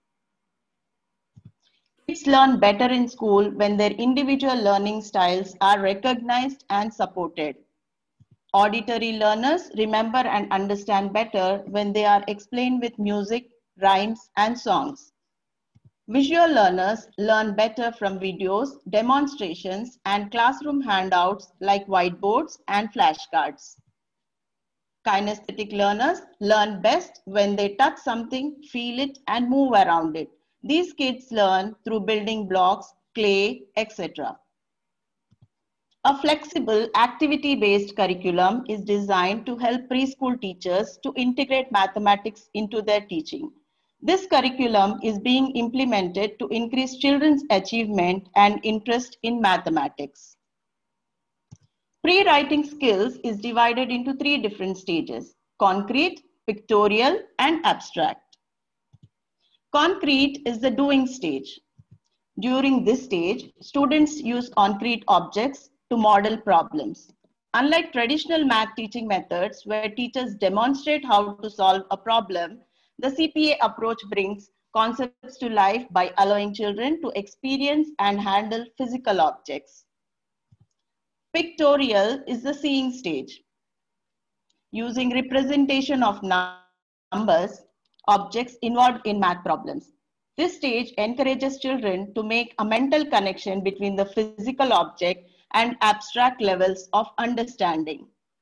Kids learn better in school when their individual learning styles are recognized and supported. Auditory learners remember and understand better when they are explained with music, rhymes, and songs. Visual learners learn better from videos, demonstrations, and classroom handouts like whiteboards and flashcards. Kinesthetic learners learn best when they touch something, feel it, and move around it. These kids learn through building blocks, clay, et cetera. A flexible, activity-based curriculum is designed to help preschool teachers to integrate mathematics into their teaching. This curriculum is being implemented to increase children's achievement and interest in mathematics. Pre-writing skills is divided into three different stages: concrete, pictorial, and abstract. Concrete is the doing stage. During this stage, students use concrete objects to model problems. Unlike traditional math teaching methods where teachers demonstrate how to solve a problem, the C P A approach brings concepts to life by allowing children to experience and handle physical objects. Pictorial is the seeing stage. Using representation of numbers, objects involved in math problems. This stage encourages children to make a mental connection between the physical object and abstract levels of understanding.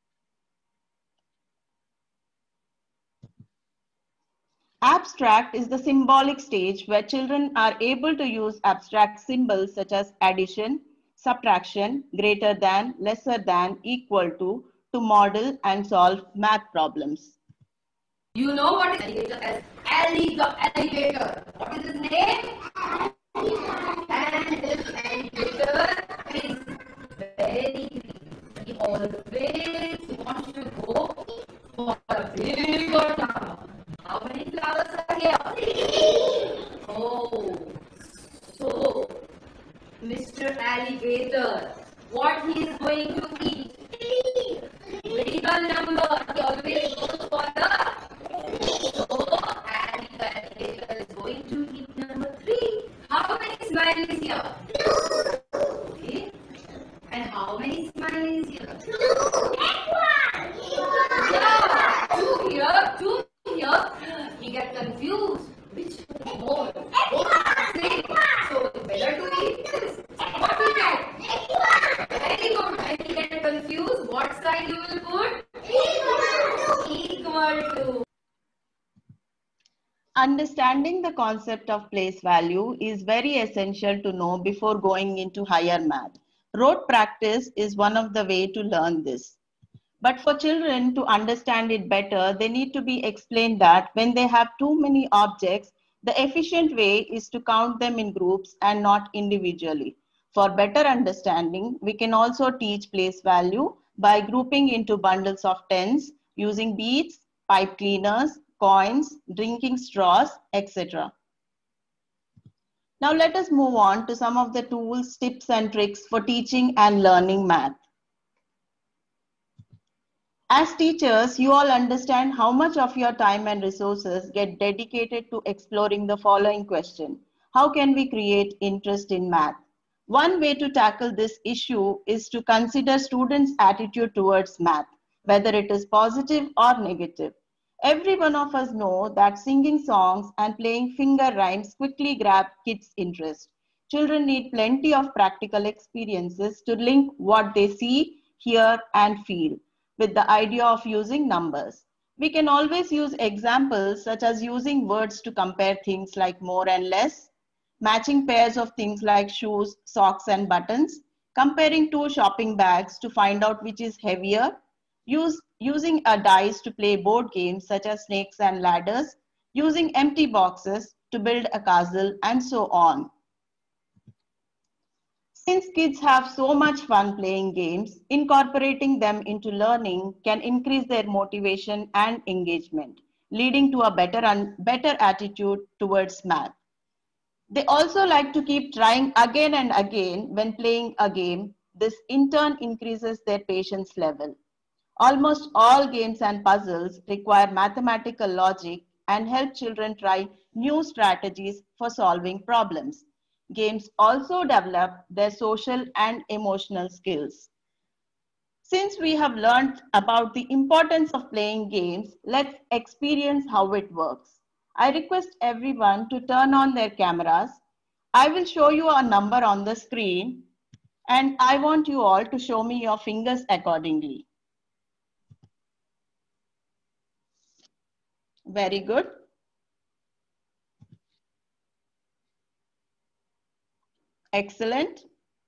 Abstract is the symbolic stage where children are able to use abstract symbols such as addition, subtraction, greater than, lesser than, equal to, to model and solve math problems. You know what is alligator as alligator? What is his name? And this alligator is very green. He always wants to go for a bigger flower. How many flowers are here? Oh, so Mister Alligator, what he is going to eat? Bigger number. He always goes for the. So Alligator is going to eat number three. How many smiles is here? Okay. And how many smiles is here? Yeah, two here, two here. He gets confused. Which more? Same. So better to eat this. What we get? Very good. And he gets confused. What side you will put? Equal to. Understanding the concept of place value is very essential to know before going into higher math. Rote practice is one of the ways to learn this. But for children to understand it better, they need to be explained that when they have too many objects, the efficient way is to count them in groups and not individually. For better understanding, we can also teach place value by grouping into bundles of tens using beads, pipe cleaners, coins, drinking straws, et cetera. Now let us move on to some of the tools, tips, and tricks for teaching and learning math. As teachers, you all understand how much of your time and resources get dedicated to exploring the following question: how can we create interest in math? One way to tackle this issue is to consider students' attitude towards math, whether it is positive or negative. Every one of us know that singing songs and playing finger rhymes quickly grab kids' interest. Children need plenty of practical experiences to link what they see, hear, and feel with the idea of using numbers. We can always use examples such as using words to compare things like more and less, matching pairs of things like shoes, socks, and buttons, comparing two shopping bags to find out which is heavier, use, using a dice to play board games such as snakes and ladders, using empty boxes to build a castle, and so on. Since kids have so much fun playing games, incorporating them into learning can increase their motivation and engagement, leading to a better, and better attitude towards math. They also like to keep trying again and again when playing a game. This in turn increases their patience level. Almost all games and puzzles require mathematical logic and help children try new strategies for solving problems. Games also develop their social and emotional skills. Since we have learned about the importance of playing games, let's experience how it works. I request everyone to turn on their cameras. I will show you a number on the screen, and I want you all to show me your fingers accordingly. Very good. Excellent.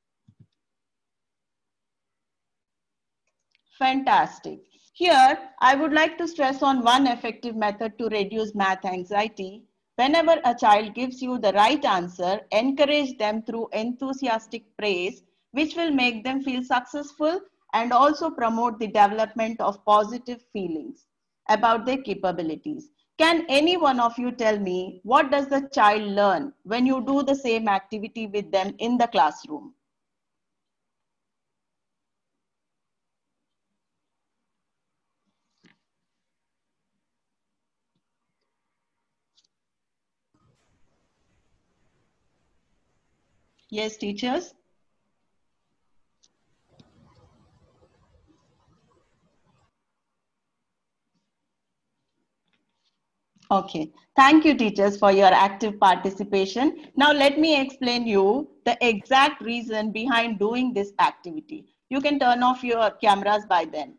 Fantastic. Here, I would like to stress on one effective method to reduce math anxiety. Whenever a child gives you the right answer, encourage them through enthusiastic praise, which will make them feel successful and also promote the development of positive feelings about their capabilities. Can any one of you tell me what does the child learn when you do the same activity with them in the classroom? Yes, teachers? Okay, thank you teachers for your active participation. Now let me explain you the exact reason behind doing this activity. You can turn off your cameras by then.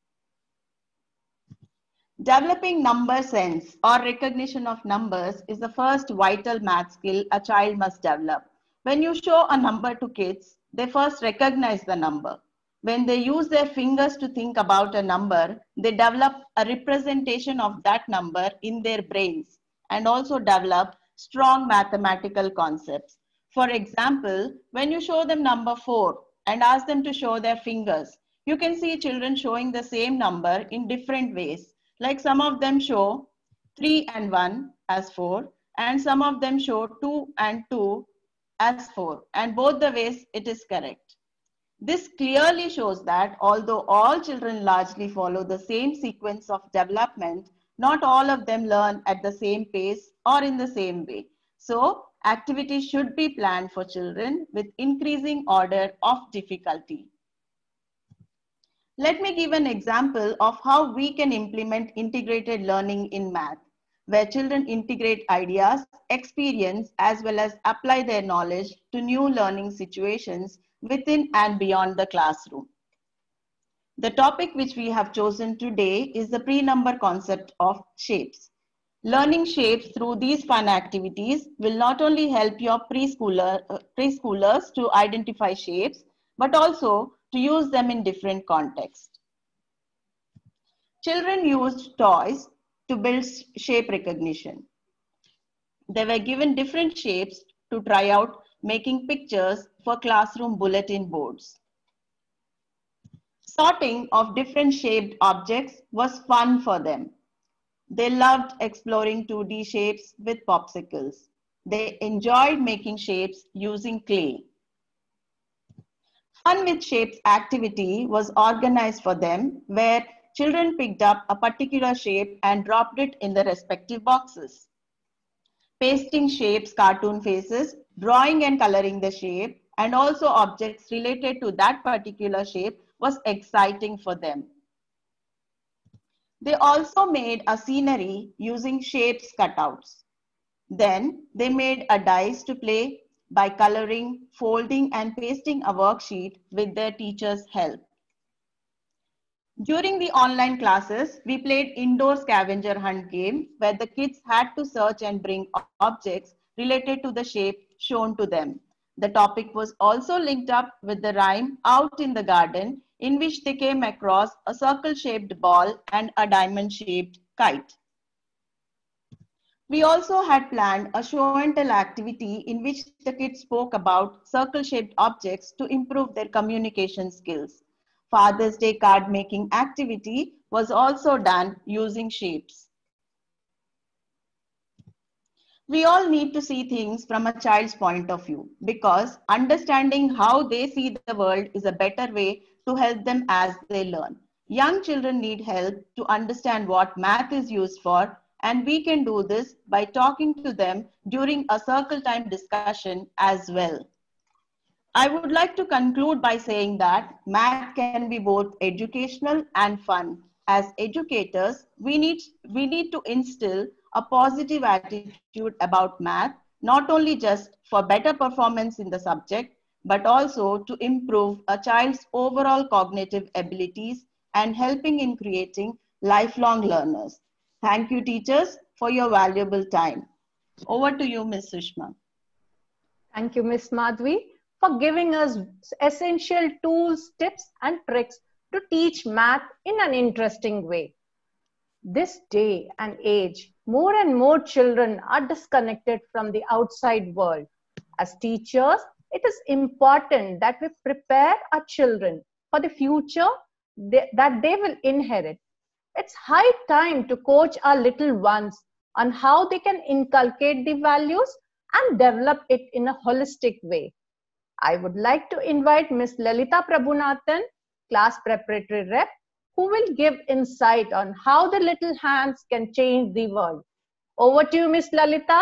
Developing number sense or recognition of numbers is the first vital math skill a child must develop. When you show a number to kids, they first recognize the number. When they use their fingers to think about a number, they develop a representation of that number in their brains and also develop strong mathematical concepts. For example, when you show them number four and ask them to show their fingers, you can see children showing the same number in different ways. Like some of them show three and one as four, and some of them show two and two as four, and both the ways it is correct. This clearly shows that although all children largely follow the same sequence of development, not all of them learn at the same pace or in the same way. So, activities should be planned for children with increasing order of difficulty. Let me give an example of how we can implement integrated learning in math, where children integrate ideas, experience, as well as apply their knowledge to new learning situations within and beyond the classroom. The topic which we have chosen today is the pre-number concept of shapes. Learning shapes through these fun activities will not only help your preschooler, uh, preschoolers to identify shapes, but also to use them in different contexts. Children used toys to build shape recognition. They were given different shapes to try out making pictures for classroom bulletin boards. Sorting of different shaped objects was fun for them. They loved exploring two D shapes with popsicles. They enjoyed making shapes using clay. Fun with Shapes activity was organized for them, where children picked up a particular shape and dropped it in the respective boxes. Pasting shapes, cartoon faces, drawing and coloring the shape, and also objects related to that particular shape was exciting for them. They also made a scenery using shapes cutouts. Then they made a dice to play by coloring, folding, and pasting a worksheet with their teacher's help. During the online classes, we played indoor scavenger hunt game where the kids had to search and bring objects related to the shape shown to them. The topic was also linked up with the rhyme Out in the Garden, in which they came across a circle-shaped ball and a diamond-shaped kite. We also had planned a show and tell activity in which the kids spoke about circle-shaped objects to improve their communication skills. Father's Day card making activity was also done using shapes. We all need to see things from a child's point of view, because understanding how they see the world is a better way to help them as they learn. Young children need help to understand what math is used for, and we can do this by talking to them during a circle time discussion as well. I would like to conclude by saying that math can be both educational and fun. As educators, we need, we need to instill a positive attitude about math, not only just for better performance in the subject, but also to improve a child's overall cognitive abilities and helping in creating lifelong learners. Thank you, teachers, for your valuable time. Over to you, Miz Sushma. Thank you, Miz Madhvi, for giving us essential tools, tips, and tricks to teach math in an interesting way. This day and age, more and more children are disconnected from the outside world. As teachers, it is important that we prepare our children for the future they, that they will inherit. It's high time to coach our little ones on how they can inculcate the values and develop it in a holistic way. I would like to invite Miz Lalita Prabhunathan, class preparatory rep, who will give insight on how the little hands can change the world. Over to you, Miz Lalita.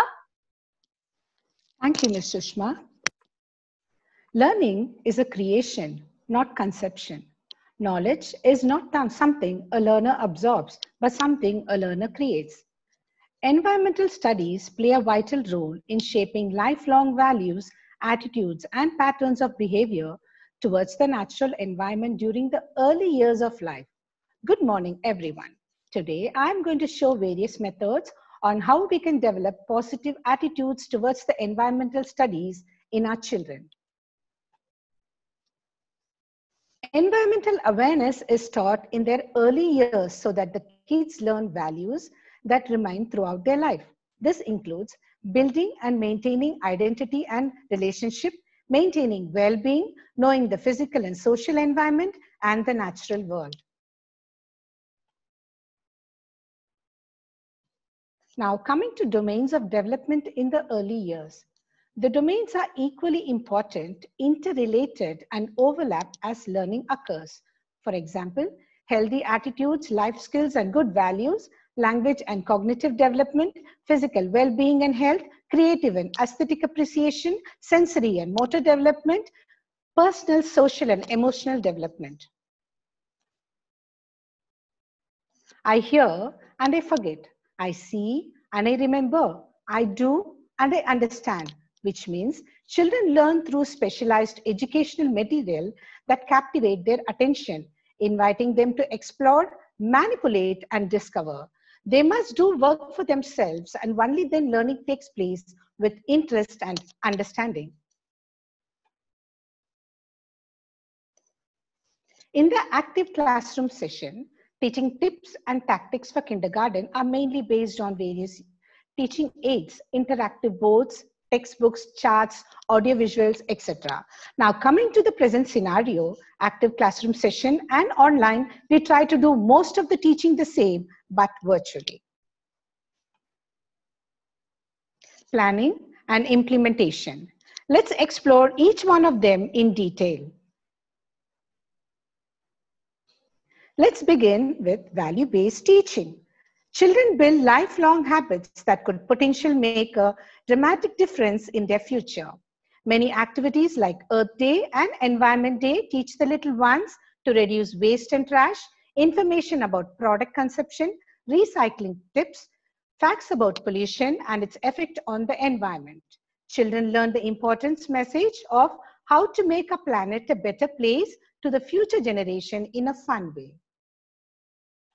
Thank you, Miz Sushma. Learning is a creation, not conception. Knowledge is not something a learner absorbs, but something a learner creates. Environmental studies play a vital role in shaping lifelong values, attitudes, and patterns of behavior towards the natural environment during the early years of life. Good morning, everyone. Today, I'm going to show various methods on how we can develop positive attitudes towards the environmental studies in our children. Environmental awareness is taught in their early years so that the kids learn values that remain throughout their life. This includes building and maintaining identity and relationship, maintaining well-being, knowing the physical and social environment, and the natural world. Now, coming to domains of development in the early years. The domains are equally important, interrelated, and overlap as learning occurs. For example, healthy attitudes, life skills, and good values, language and cognitive development, physical well-being and health, creative and aesthetic appreciation, sensory and motor development, personal, social, and emotional development. I hear and I forget. I see and I remember. I do and I understand, which means children learn through specialized educational material that captivate their attention, inviting them to explore, manipulate, and discover. They must do work for themselves, and only then learning takes place with interest and understanding. In the active classroom session, teaching tips and tactics for kindergarten are mainly based on various teaching aids, interactive boards, textbooks, charts, audiovisuals, et cetera. Now, coming to the present scenario, active classroom session and online, we try to do most of the teaching the same, but virtually. Planning and implementation. Let's explore each one of them in detail. Let's begin with value-based teaching. Children build lifelong habits that could potentially make a dramatic difference in their future. Many activities like Earth Day and Environment Day teach the little ones to reduce waste and trash, information about product consumption, recycling tips, facts about pollution and its effect on the environment. Children learn the importance message of how to make a planet a better place to the future generation in a fun way.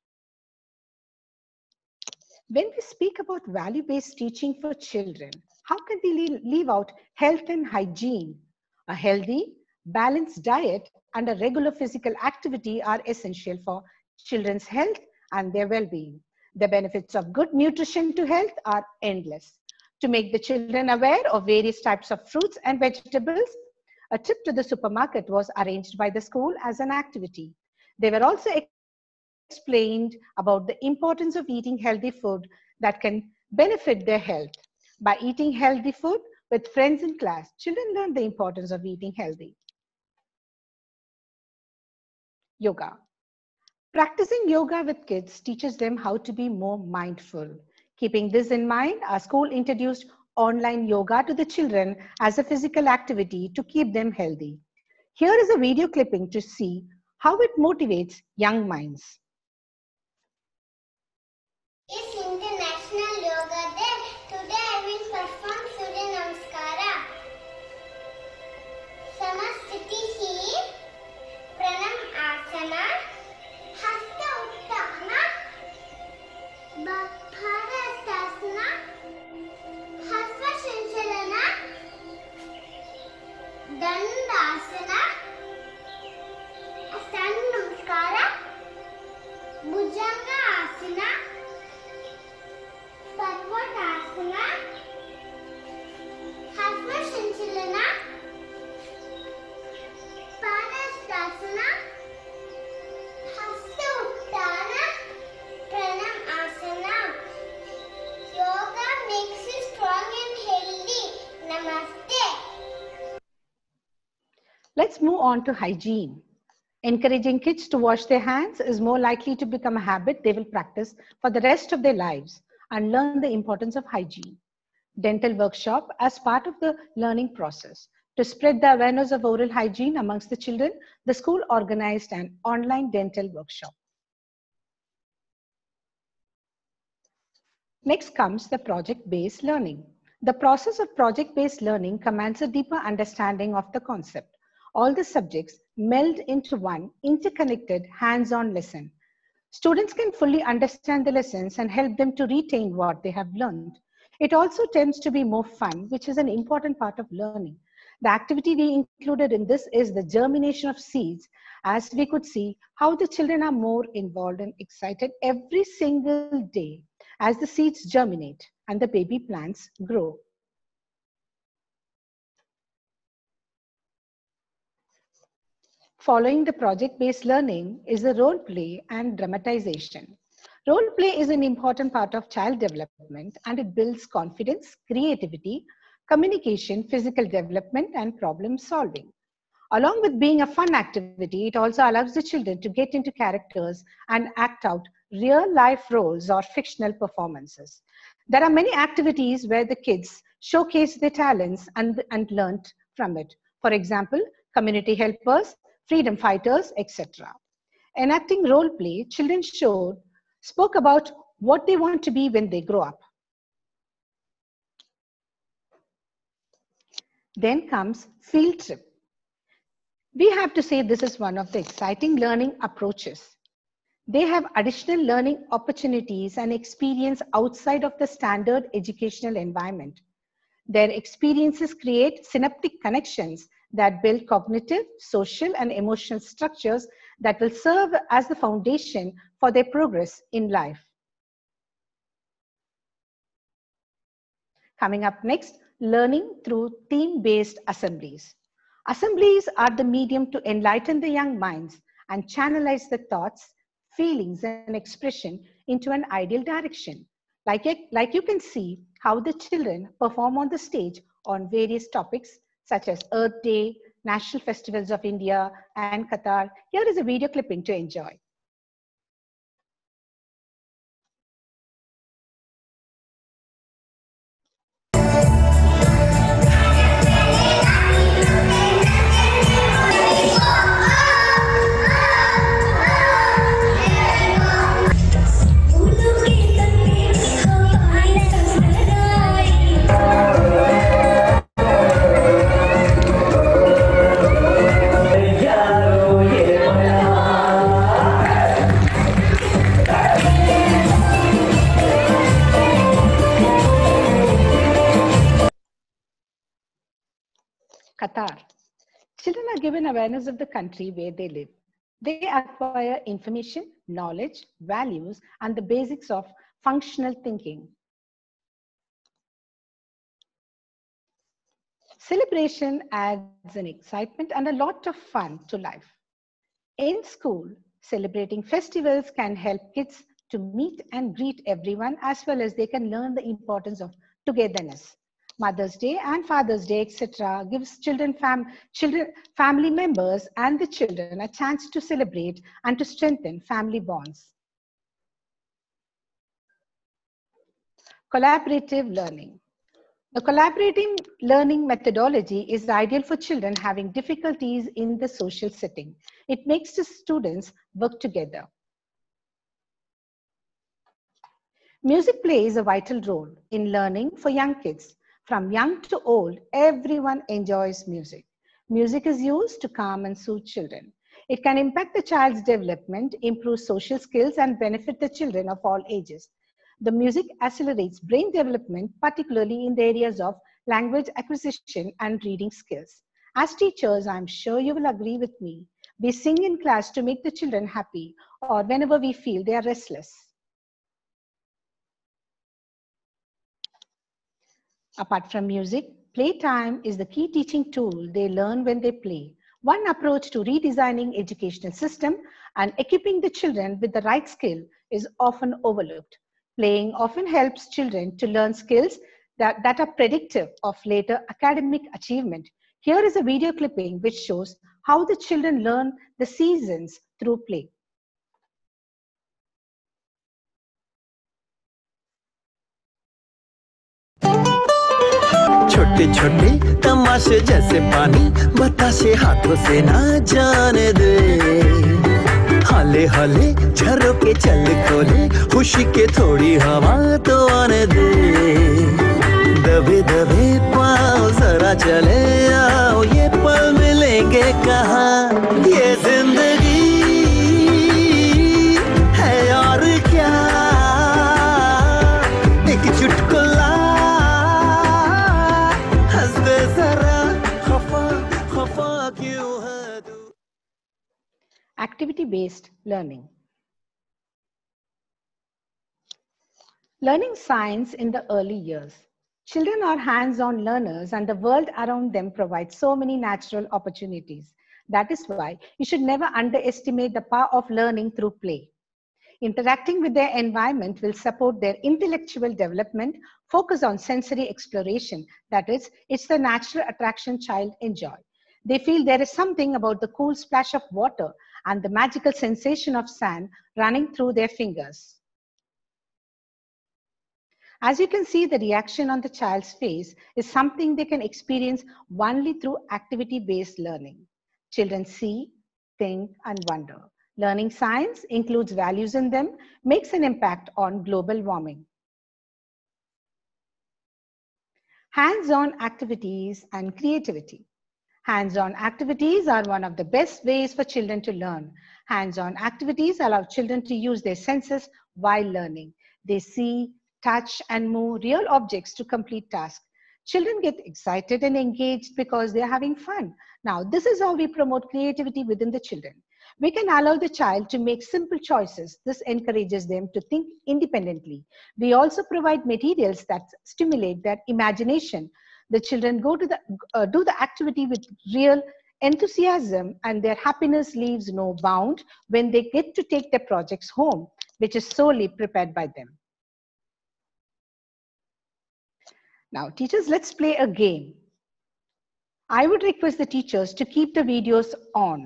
When we speak about value-based teaching for children, How can we leave out health and hygiene? A healthy, balanced diet and a regular physical activity are essential for children's health and their well-being. The benefits of good nutrition to health are endless. To make the children aware of various types of fruits and vegetables, a trip to the supermarket was arranged by the school as an activity. They were also explained about the importance of eating healthy food that can benefit their health. By eating healthy food with friends in class, children learn the importance of eating healthy. Yoga. Practicing yoga with kids teaches them how to be more mindful. Keeping this in mind, our school introduced online yoga to the children as a physical activity to keep them healthy. Here is a video clipping to see how it motivates young minds. It's International Yoga Day. Today I will perform Surya Namaskara. Samastitihi, Pranam Asana, Hasta Uttana, Bharadasana, Hasva Shanchalana, Dandasana, Astana Namaskara, Bhujanga Asana, Parvatasana, Hasva Shanchalana, Padastasana, Hasta Uttana, Pranam Asana. Yoga makes you strong and healthy. Namaste. Let's move on to hygiene. Encouraging kids to wash their hands is more likely to become a habit they will practice for the rest of their lives and learn the importance of hygiene. Dental workshop as part of the learning process. To spread the awareness of oral hygiene amongst the children, the school organized an online dental workshop. Next comes the project-based learning. The process of project-based learning commands a deeper understanding of the concept. All the subjects meld into one interconnected hands-on lesson. Students can fully understand the lessons and help them to retain what they have learned. It also tends to be more fun, which is an important part of learning. The activity we included in this is the germination of seeds, as we could see how the children are more involved and excited every single day as the seeds germinate and the baby plants grow. Following the project-based learning is the role play and dramatization. Role play is an important part of child development and it builds confidence, creativity, communication, physical development, and problem solving. Along with being a fun activity, it also allows the children to get into characters and act out real life roles or fictional performances. There are many activities where the kids showcase their talents and, and learnt from it. For example, community helpers, freedom fighters, et cetera. Enacting role play, children showed, spoke about what they want to be when they grow up. Then comes field trip. We have to say this is one of the exciting learning approaches. They have additional learning opportunities and experience outside of the standard educational environment. Their experiences create synaptic connections that build cognitive, social, and emotional structures that will serve as the foundation for their progress in life. Coming up next, learning through theme-based assemblies. Assemblies are the medium to enlighten the young minds and channelize the thoughts, feelings, and expression into an ideal direction. Like, it, like you can see how the children perform on the stage on various topics such as Earth Day, National Festivals of India, and Qatar. Here is a video clipping to enjoy. Yeah. given awareness of the country where they live. They acquire information, knowledge, values, and the basics of functional thinking. Celebration adds an excitement and a lot of fun to life. In school, celebrating festivals can help kids to meet and greet everyone, as well as they can learn the importance of togetherness. Mother's Day and Father's Day, et cetera, gives children, fam children, family members and the children a chance to celebrate and to strengthen family bonds. Collaborative learning. The collaborative learning methodology is ideal for children having difficulties in the social setting. It makes the students work together. Music plays a vital role in learning for young kids. From young to old, everyone enjoys music. Music is used to calm and soothe children. It can impact the child's development, improve social skills, and benefit the children of all ages. The music accelerates brain development, particularly in the areas of language acquisition and reading skills. As teachers, I'm sure you will agree with me. We sing in class to make the children happy, or whenever we feel they are restless. Apart from music, playtime is the key teaching tool they learn when they play. One approach to redesigning educational system and equipping the children with the right skill is often overlooked. Playing often helps children to learn skills that, that are predictive of later academic achievement. Here is a video clipping which shows how the children learn the seasons through play. छोटे छोटे तमाशे जैसे पानी बताशे हाथों से ना जाने दे हाले हाले झरोके चल खोले खुशी के थोड़ी हवा तो आने दे दबे दबे पाँव जरा चले आओ ये पल मिलेंगे कहाँ ये जिंदगी है और क्या एक चुटकुला Activity-based learning. Learning science in the early years. Children are hands-on learners and the world around them provides so many natural opportunities. That is why you should never underestimate the power of learning through play. Interacting with their environment will support their intellectual development, focus on sensory exploration. That is, it's the natural attraction child enjoy. They feel there is something about the cool splash of water and the magical sensation of sand running through their fingers. As you can see, the reaction on the child's face is something they can experience only through activity-based learning. Children see, think, and wonder. Learning science includes values in them, makes an impact on global warming. Hands-on activities and creativity. Hands-on activities are one of the best ways for children to learn. Hands-on activities allow children to use their senses while learning. They see, touch, and move real objects to complete tasks. Children get excited and engaged because they're having fun. Now, this is how we promote creativity within the children. We can allow the child to make simple choices. This encourages them to think independently. We also provide materials that stimulate their imagination. The children go to the, uh, do the activity with real enthusiasm, and their happiness leaves no bound when they get to take their projects home, which is solely prepared by them. Now, teachers, let's play a game. I would request the teachers to keep the videos on.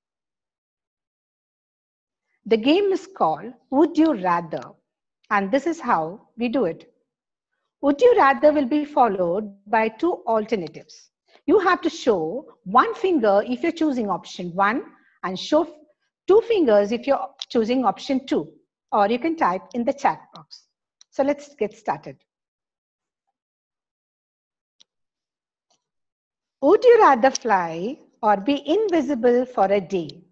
The game is called Would You Rather? And this is how we do it. Would you rather will be followed by two alternatives. You have to show one finger if you're choosing option one and show two fingers if you're choosing option two, or you can type in the chat box. So let's get started. Would you rather fly or be invisible for a day?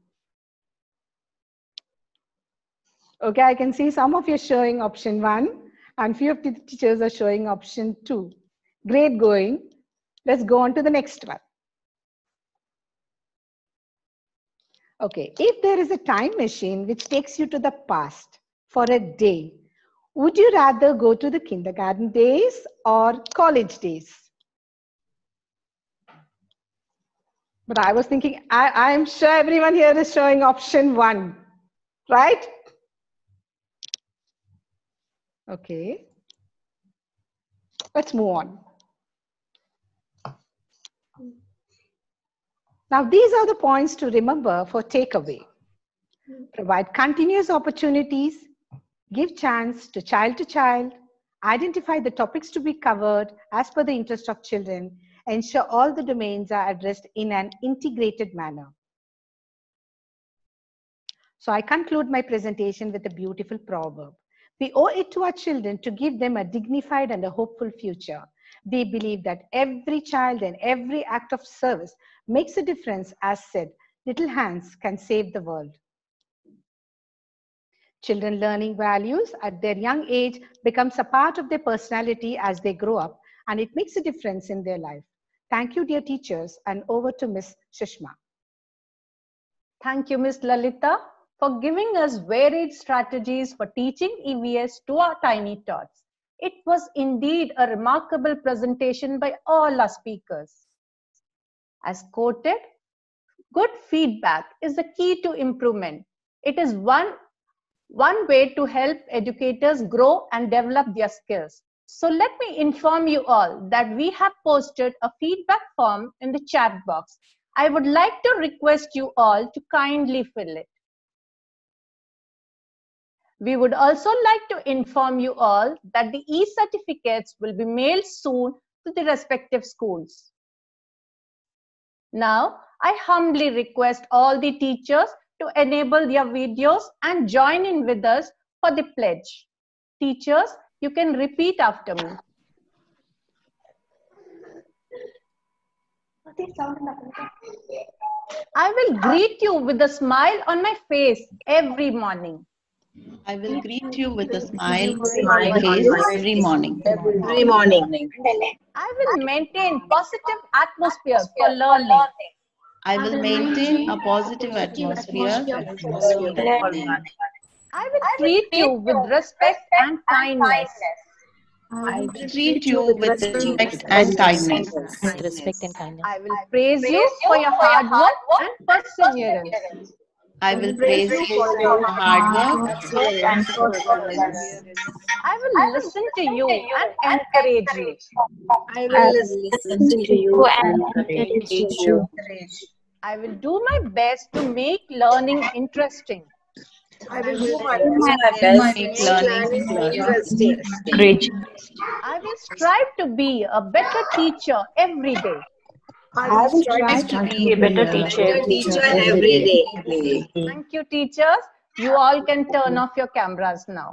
Okay, I can see some of you showing option one and few of the teachers are showing option two. Great going. Let's go on to the next one. Okay, if there is a time machine which takes you to the past for a day, would you rather go to the kindergarten days or college days? But I was thinking, I, I am sure everyone here is showing option one, right? Okay. Let's move on. Now, these are the points to remember for takeaway. Provide continuous opportunities, give chance to child to child, identify the topics to be covered as per the interest of children, ensure all the domains are addressed in an integrated manner. So I conclude my presentation with a beautiful proverb. We owe it to our children to give them a dignified and a hopeful future. We believe that every child and every act of service makes a difference. As said, little hands can save the world. Children learning values at their young age becomes a part of their personality as they grow up, and it makes a difference in their life. Thank you, dear teachers, and over to Miss Sushma. Thank you, Miss Lalita, for giving us varied strategies for teaching E V S to our tiny tots. It was indeed a remarkable presentation by all our speakers. As quoted, good feedback is the key to improvement. It is one, one way to help educators grow and develop their skills. So let me inform you all that we have posted a feedback form in the chat box. I would like to request you all to kindly fill it. We would also like to inform you all that the e-certificates will be mailed soon to the respective schools. Now, I humbly request all the teachers to enable their videos and join in with us for the pledge. Teachers, you can repeat after me. I will greet you with a smile on my face every morning. I will greet you with a smile on my face every morning. Every morning. I will maintain positive atmosphere for learning. I will maintain a positive atmosphere for learning. I will treat you with respect and kindness. I will treat you with respect and kindness. Respect and kindness. I will praise you for your hard work and perseverance. I will praise you for your hard work and perseverance. I will listen to you and encourage you. I will listen to you and encourage you. I will do my best to make learning interesting. I will do my best to make learning interesting. I will strive to be a better teacher every day. I will try to be a better teacher, teacher every day. Thank you, teachers. You all can turn off your cameras now.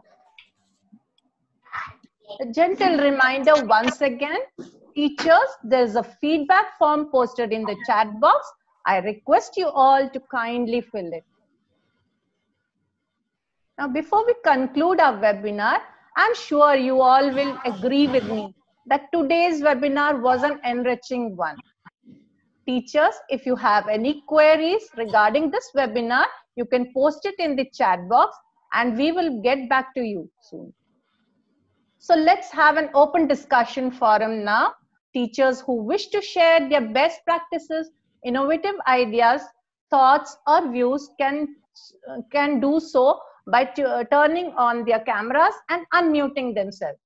A gentle reminder once again, teachers, there is a feedback form posted in the chat box. I request you all to kindly fill it. Now, before we conclude our webinar, I'm sure you all will agree with me that today's webinar was an enriching one. Teachers, if you have any queries regarding this webinar, you can post it in the chat box and we will get back to you soon. So let's have an open discussion forum now. Teachers who wish to share their best practices, innovative ideas, thoughts or views can, uh, can do so by uh, turning on their cameras and unmuting themselves.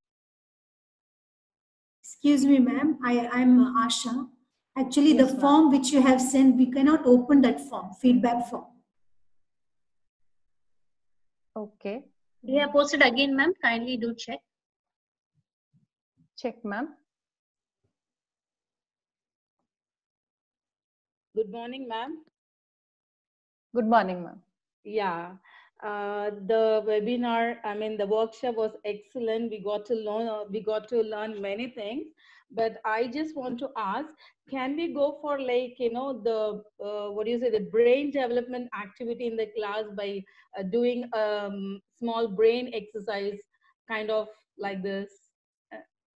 Excuse me, ma'am. I am Asha. Actually, yes, the form which you have sent, we cannot open that form, feedback form. Okay. We have posted again, ma'am. Kindly do check. Check, ma'am. Good morning, ma'am. Good morning, ma'am. Yeah. Uh, the webinar, I mean, the workshop was excellent. We got to learn, uh, we got to learn many things. But I just want to ask, can we go for like, you know, the, uh, what do you say, the brain development activity in the class by uh, doing a um, small brain exercise, kind of like this?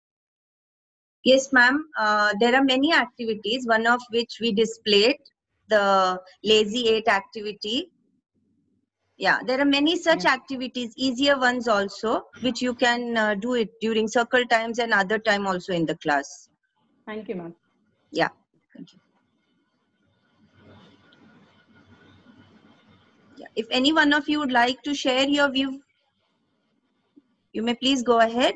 Yes, ma'am. Uh, there are many activities, one of which we displayed the lazy eight activity. Yeah, there are many such yeah. activities, easier ones also, which you can uh, do it during circle times and other time also in the class. Thank you, ma'am. Yeah, thank you. Yeah. If any one of you would like to share your view, you may please go ahead.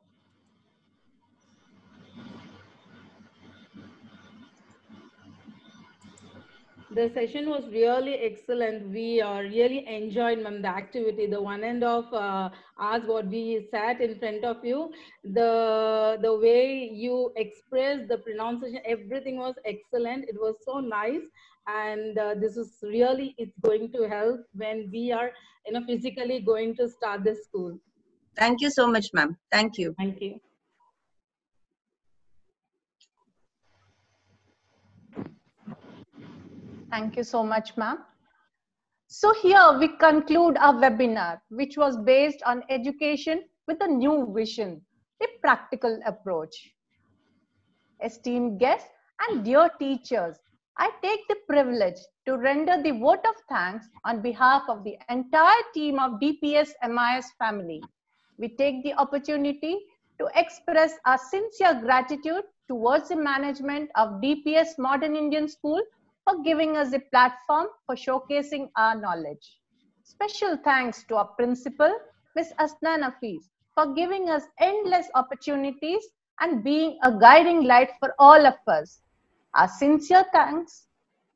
The session was really excellent. We uh, really enjoyed, ma'am, the activity. The one end of uh, hours what we sat in front of you, the the way you expressed the pronunciation, everything was excellent. It was so nice, and uh, this is really it's going to help when we are, you know, physically going to start the school. Thank you so much, ma'am. Thank you. Thank you. Thank you so much, ma'am. So here we conclude our webinar, which was based on education with a new vision, a practical approach. Esteemed guests and dear teachers, I take the privilege to render the vote of thanks on behalf of the entire team of D P S M I S family. We take the opportunity to express our sincere gratitude towards the management of D P S Modern Indian School for giving us a platform for showcasing our knowledge. Special thanks to our principal, Miz Asna Nafees, for giving us endless opportunities and being a guiding light for all of us. Our sincere thanks.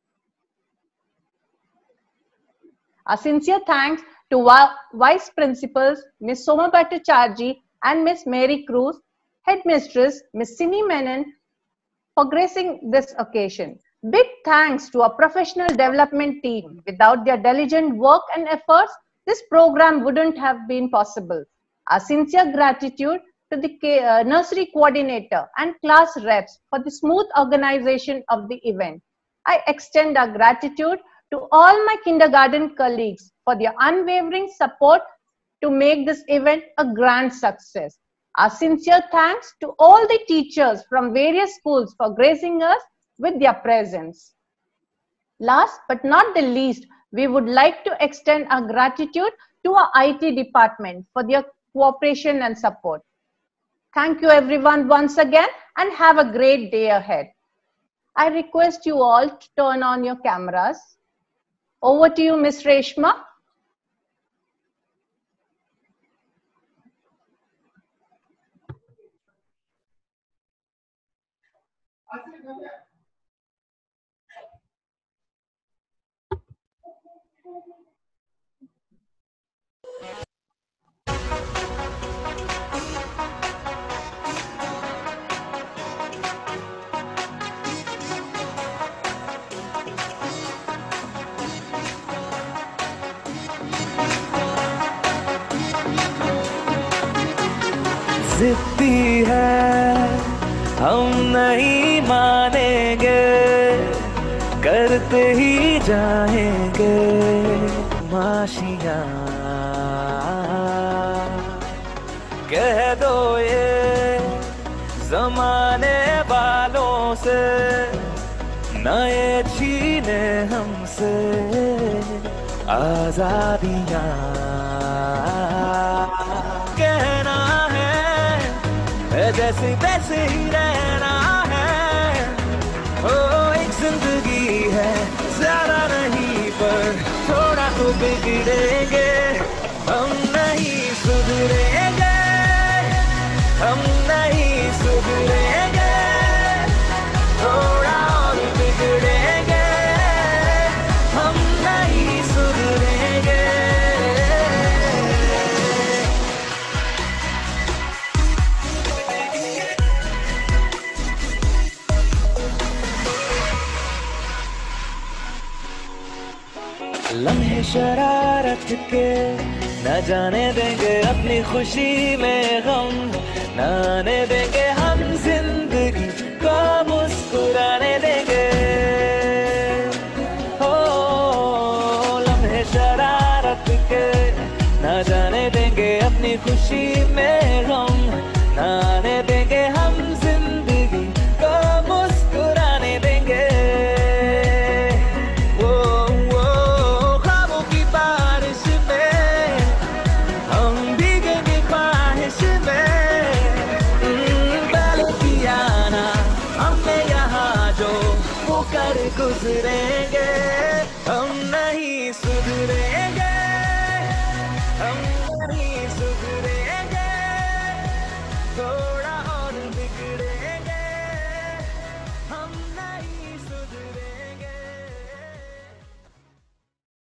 Our sincere thanks to our Vice Principals, Miz Soma Bhattacharjee and Miz Mary Cruz, Headmistress, Miz Simi Menon, for gracing this occasion. Big thanks to our professional development team. Without their diligent work and efforts, this program wouldn't have been possible. Our sincere gratitude to the uh, nursery coordinator and class reps for the smooth organization of the event. I extend our gratitude to all my kindergarten colleagues for their unwavering support to make this event a grand success. Our sincere thanks to all the teachers from various schools for gracing us with their presence. Last but not the least, we would like to extend our gratitude to our I T department for their cooperation and support. Thank you everyone once again and have a great day ahead. I request you all to turn on your cameras. Over to you, Miz Reshma. जिद्दी है हम नहीं मानेंगे, करते ही जाएंगे माशियाँ। कह दो ये जमाने वालों से, न ये छीने हमसे आजादियाँ। कहना जैसे तैसे ही रहना है, ओ एक जिंदगी है, ज्यादा नहीं पर थोड़ा तो बिगड़ेंगे, हम नहीं सुधरेंगे, हम नहीं सुधरेंगे, थोड़ा और बिगड़ेंगे, हम नहीं सुधरेंगे। लम्हे शरारत के न जाने देंगे अपनी खुशी में गम, न आने देंगे हम जिंदगी को मुस्कुराने देंगे। हो लम्हे शरारत के न जाने देंगे अपनी खुशी में गम, न आने देंगे हम जिंदगी को मुस्कुराने देंगे। गुजरेंगे